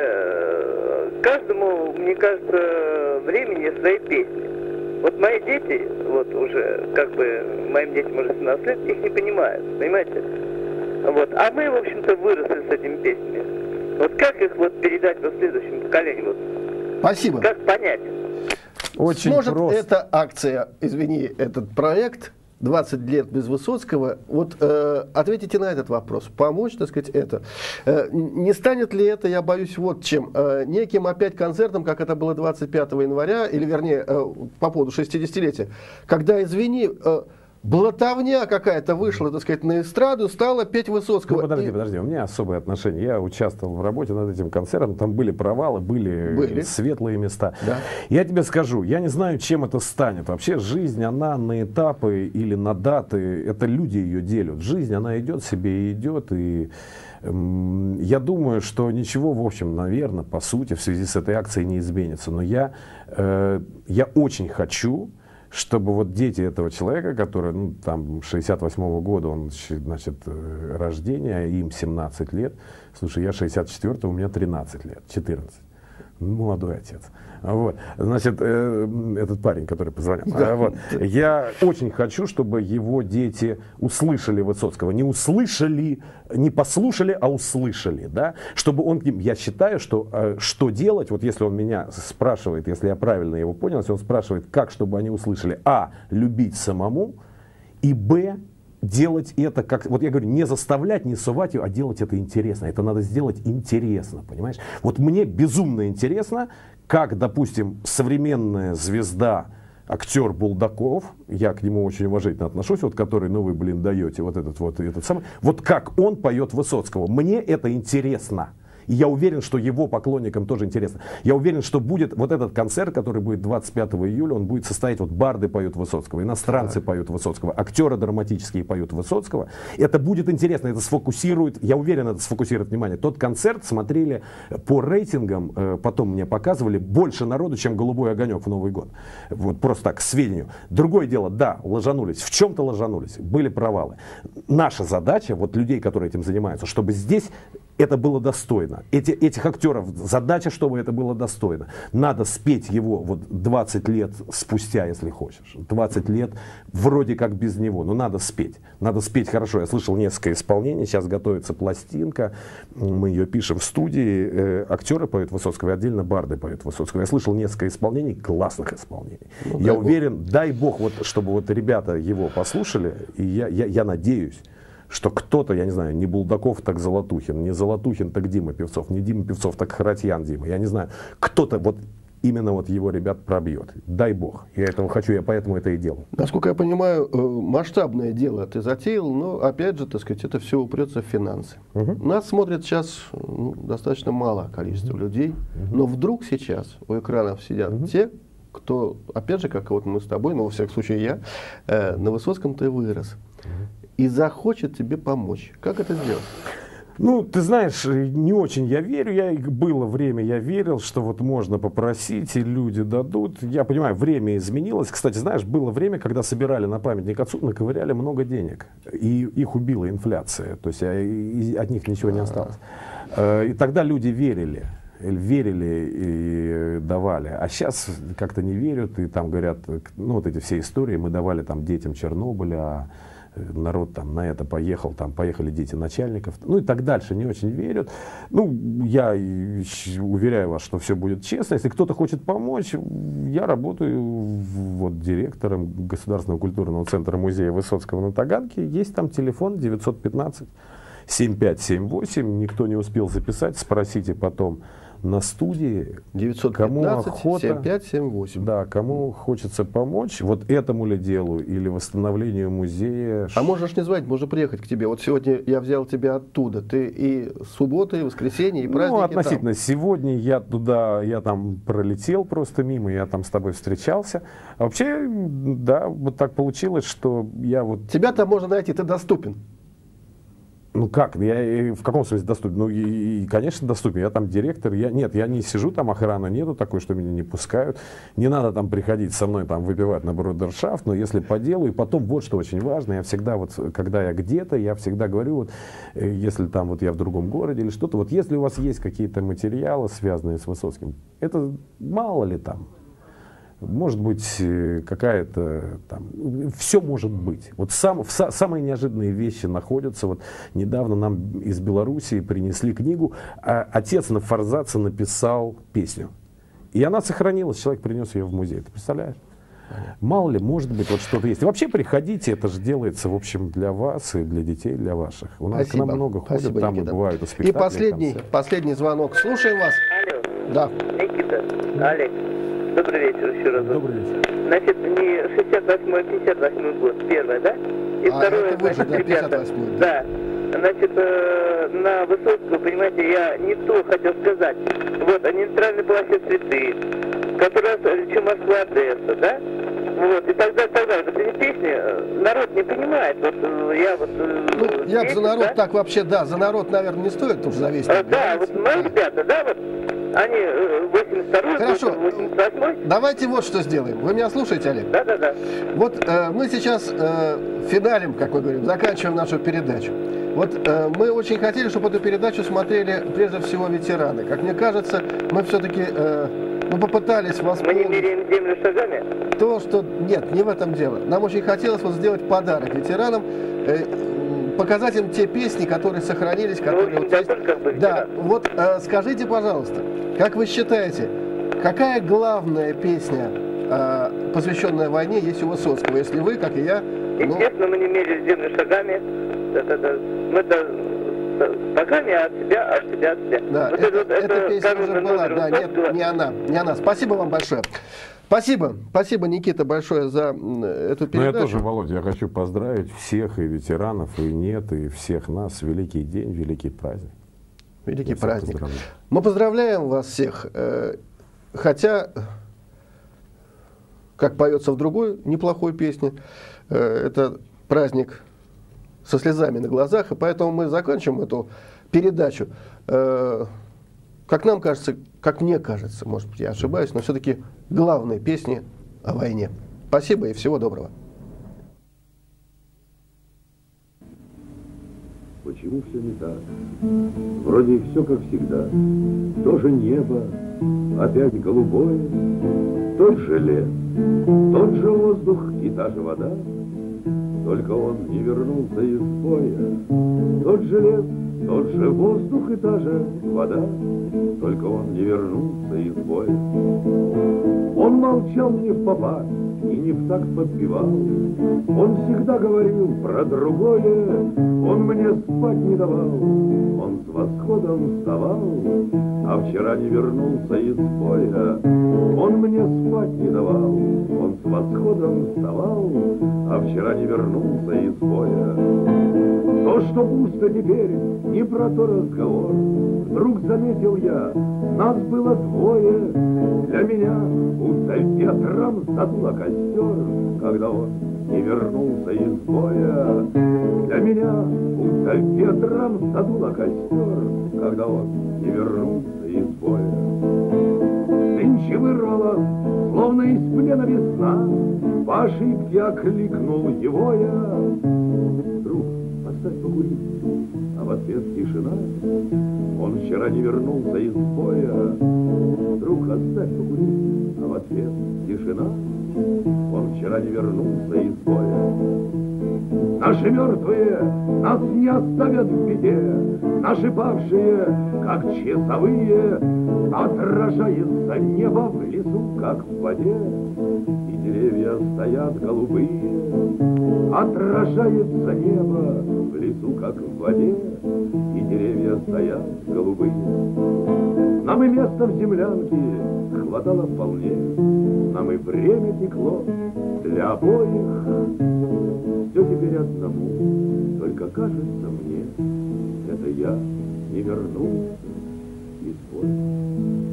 знаете, каждому, мне кажется, времени свои песни. Вот мои дети, вот уже, как бы, моим детям уже семнадцать лет, их не понимают, понимаете? Вот. А мы, в общем-то, выросли с этими песнями. Вот как их вот передать вот следующему поколению? Вот? Спасибо. Как понять? Очень Сможет просто. эта акция, извини, этот проект двадцать лет без Высоцкого, вот э, ответите на этот вопрос, помочь, так сказать, это. Э, не станет ли это, я боюсь, вот чем, э, неким опять концертом, как это было двадцать пятого января, или вернее, э, по поводу шестидесятилетия, когда, извини, э, блатовня какая-то вышла, так сказать, на эстраду, стала петь Высоцкого. Ну, подожди, и... подожди, у меня особые отношения. Я участвовал в работе над этим концертом, там были провалы, были, были. светлые места. Да. Я тебе скажу, я не знаю, чем это станет. Вообще жизнь, она на этапы или на даты, это люди ее делят. Жизнь, она идет себе и идет, и эм, я думаю, что ничего, в общем, наверное, по сути, в связи с этой акцией не изменится. Но я, э, я очень хочу, чтобы вот дети этого человека, который, ну, там, шестьдесят восьмого года, он, значит, рождения, им семнадцать лет. Слушай, я шестьдесят четвёртого, у меня тринадцать лет, четырнадцать. Молодой отец. Вот. Значит, э, этот парень, который позвонил. Да. Вот. Я очень хочу, чтобы его дети услышали Высоцкого. Не услышали, не послушали, а услышали. Да? Чтобы он к ним... Я считаю, что э, что делать, вот если он меня спрашивает, если я правильно его понял, если он спрашивает, как, чтобы они услышали, а, любить самому, и, б, делать это как, вот я говорю, не заставлять, не сувать ее, а делать это интересно. Это надо сделать интересно, понимаешь? Вот мне безумно интересно, как, допустим, современная звезда, актер Булдаков, я к нему очень уважительно отношусь, вот который, ну вы, блин, даете, вот этот вот, этот самый, вот как он поет Высоцкого. Мне это интересно. И я уверен, что его поклонникам тоже интересно. Я уверен, что будет вот этот концерт, который будет двадцать пятого июля, он будет состоять, вот барды поют Высоцкого, иностранцы поют Высоцкого, актеры драматические поют Высоцкого. Это будет интересно, это сфокусирует, я уверен, это сфокусирует внимание. Тот концерт смотрели по рейтингам, потом мне показывали, больше народу, чем «Голубой огонек» в Новый год. Вот просто так, к сведению. Другое дело, да, ложанулись, в чем-то ложанулись, были провалы. Наша задача, вот людей, которые этим занимаются, чтобы здесь это было достойно. Эти, этих актеров задача, чтобы это было достойно. Надо спеть его вот двадцать лет спустя, если хочешь. двадцать лет вроде как без него, но надо спеть. Надо спеть хорошо. Я слышал несколько исполнений, сейчас готовится пластинка, мы ее пишем в студии. Э, актеры поют Высоцкого, и отдельно барды поют Высоцкого. Я слышал несколько исполнений, классных исполнений. Ну, я уверен, бог. дай бог, вот, чтобы вот ребята его послушали, и я, я, я надеюсь, что кто-то, я не знаю, не Булдаков, так Золотухин, не Золотухин, так Дима Певцов, не Дима Певцов, так Харатьян Дима, я не знаю, кто-то вот именно вот его ребят пробьет. Дай бог. Я этого хочу, я поэтому это и делаю. Насколько я понимаю, масштабное дело ты затеял, но опять же, так сказать, это все упрется в финансы. Угу. Нас смотрит сейчас ну, достаточно мало количество угу. людей, угу. но вдруг сейчас у экранов сидят угу. те, кто, опять же, как вот мы с тобой, но во всяком случае я, э, на Высоцком ты вырос, угу. и захочет тебе помочь. Как это сделать? Ну, ты знаешь, не очень я верю. Я, было время, я верил, что вот можно попросить, и люди дадут. Я понимаю, время изменилось. Кстати, знаешь, было время, когда собирали на памятник отцу, наковыряли много денег. И их убила инфляция. То есть от них ничего не осталось. И тогда люди верили. Верили и давали. А сейчас как-то не верят. И там говорят, ну вот эти все истории мы давали там детям Чернобыля, народ там на это поехал, там поехали дети начальников, ну и так дальше, не очень верят. Ну, я уверяю вас, что все будет честно. Если кто-то хочет помочь, я работаю вот директором Государственного культурного центра музея Высоцкого на Таганке. Есть там телефон девятьсот пятнадцать семь пять семь восемь. Никто не успел записать, спросите потом на студии. девятьсот пятнадцать семь пять семь восемь. Да, кому хочется помочь, вот этому ли делу или восстановлению музея. А можешь не звонить, можно приехать к тебе. Вот сегодня я взял тебя оттуда. Ты и суббота, и воскресенье, и праздники. Ну, относительно. Там. Сегодня я туда, я там пролетел просто мимо, я там с тобой встречался. А вообще, да, вот так получилось, что я вот... Тебя там можно найти, ты доступен. Ну как, я в каком смысле доступен? Ну и, и конечно доступен, я там директор, я, нет, я не сижу, там охраны нету такой, что меня не пускают, не надо там приходить со мной там выпивать на брудершафт, но если по делу, и потом вот что очень важно, я всегда вот, когда я где-то, я всегда говорю, вот, если там вот я в другом городе или что-то, вот если у вас есть какие-то материалы, связанные с Высоцким, это мало ли там. Может быть, какая-то там... Все может быть. Вот сам, в, самые неожиданные вещи находятся. Вот недавно нам из Белоруссии принесли книгу. А отец на Форзаце написал песню. И она сохранилась. Человек принес ее в музей. Ты представляешь? Мало ли, может быть, вот что-то есть. И вообще приходите, это же делается, в общем, для вас и для детей, для ваших. У нас Спасибо. К нам много ходят, Спасибо, там Никита. бывают и спектакли. И последний, последний звонок. Слушаем вас. Алло. Да. Никита, Олег. Добрый вечер еще раз. Добрый вечер. Значит, не шестьдесят восьмой, пятьдесят восьмой год, первое, да? И а, второе, это вы же, значит, да, ребята, пятьдесят восьмой. да. Значит, э, на Высоцкого, понимаете, я не то хотел сказать. Вот, а нейтральный площадь цветы, который раз речу Москва, Одесса, да? Вот, и тогда, тогда, вот эти песни народ не понимает. Вот я вот... Ну, я бы за народ да? так вообще, да, за народ, наверное, не стоит уж зависеть. А, да, вот мои ребята, да, вот, они восемьдесят второй, Хорошо. восемьдесят восьмой. Давайте вот что сделаем. Вы меня слушаете, Олег? Да, да, да. Вот э, мы сейчас э, финалим, как мы говорим, заканчиваем нашу передачу. Вот э, мы очень хотели, чтобы эту передачу смотрели прежде всего ветераны. Как мне кажется, мы все-таки э, ну, попытались восполнить... Мы не меряем землю шагами? То, что... Нет, не в этом дело. Нам очень хотелось вот сделать подарок ветеранам, э, показать им те песни, которые сохранились, которые... Ну, вот есть... как бы Да, вот э, скажите, пожалуйста, как вы считаете, какая главная песня, э, посвященная войне, есть у Высоцкого, если вы, как и я... Естественно, ну... мы не мерили землю шагами. Это, это, мы-то шагами от себя, от себя, от себя. Да, вот это, это, эта это, песня уже была, да, нет, не она, не она. Спасибо вам большое. Спасибо, спасибо, Никита, большое за эту передачу. Ну, я тоже, Володя, я хочу поздравить всех, и ветеранов, и нет, и всех нас. Великий день, великий праздник. Великий я праздник. Мы поздравляем вас всех, хотя, как поется в другой неплохой песне, это праздник со слезами на глазах, и поэтому мы заканчиваем эту передачу. Как нам кажется, как мне кажется, может быть, я ошибаюсь, но все-таки главные песни о войне. Спасибо и всего доброго. Почему все не так? Вроде все как всегда. То же небо, опять голубое, тот же лес, тот же воздух и та же вода. Только он не вернулся из боя. Тот же лес, тот же воздух и та же вода. Только он не вернулся из боя. Он молчал не впопад, и не в такт подпевал. Он всегда говорил про другое, он мне спать не давал. Он с восходом вставал, а вчера не вернулся из боя. Он мне спать не давал, он с восходом вставал, а вчера не вернулся из боя. То, что пусто теперь, не про то разговор. Вдруг заметил я, нас было двое. Для меня будто ветром задуло костер, когда он не вернулся из боя. Для меня будто ветром задуло костер, когда он не вернулся из боя. Нынче вырвалась, словно из плена весна, по ошибке окликнул его я. Друг, оставь покурить, а в ответ тишина. Он вчера не вернулся из боя. Друг, оставь покурить, а в ответ тишина. Он вчера не вернулся из боя. Наши мертвые нас не оставят в беде. Наши павшие, как часовые, отражается небо в лесу, как в воде. И деревья стоят голубые, отражается небо в лесу, как в воде. И деревья стоят голубые. Нам и места в землянке хватало вполне. Нам и время текло для обоих. Все теперь одному, только кажется мне, это я не вернулся из боя.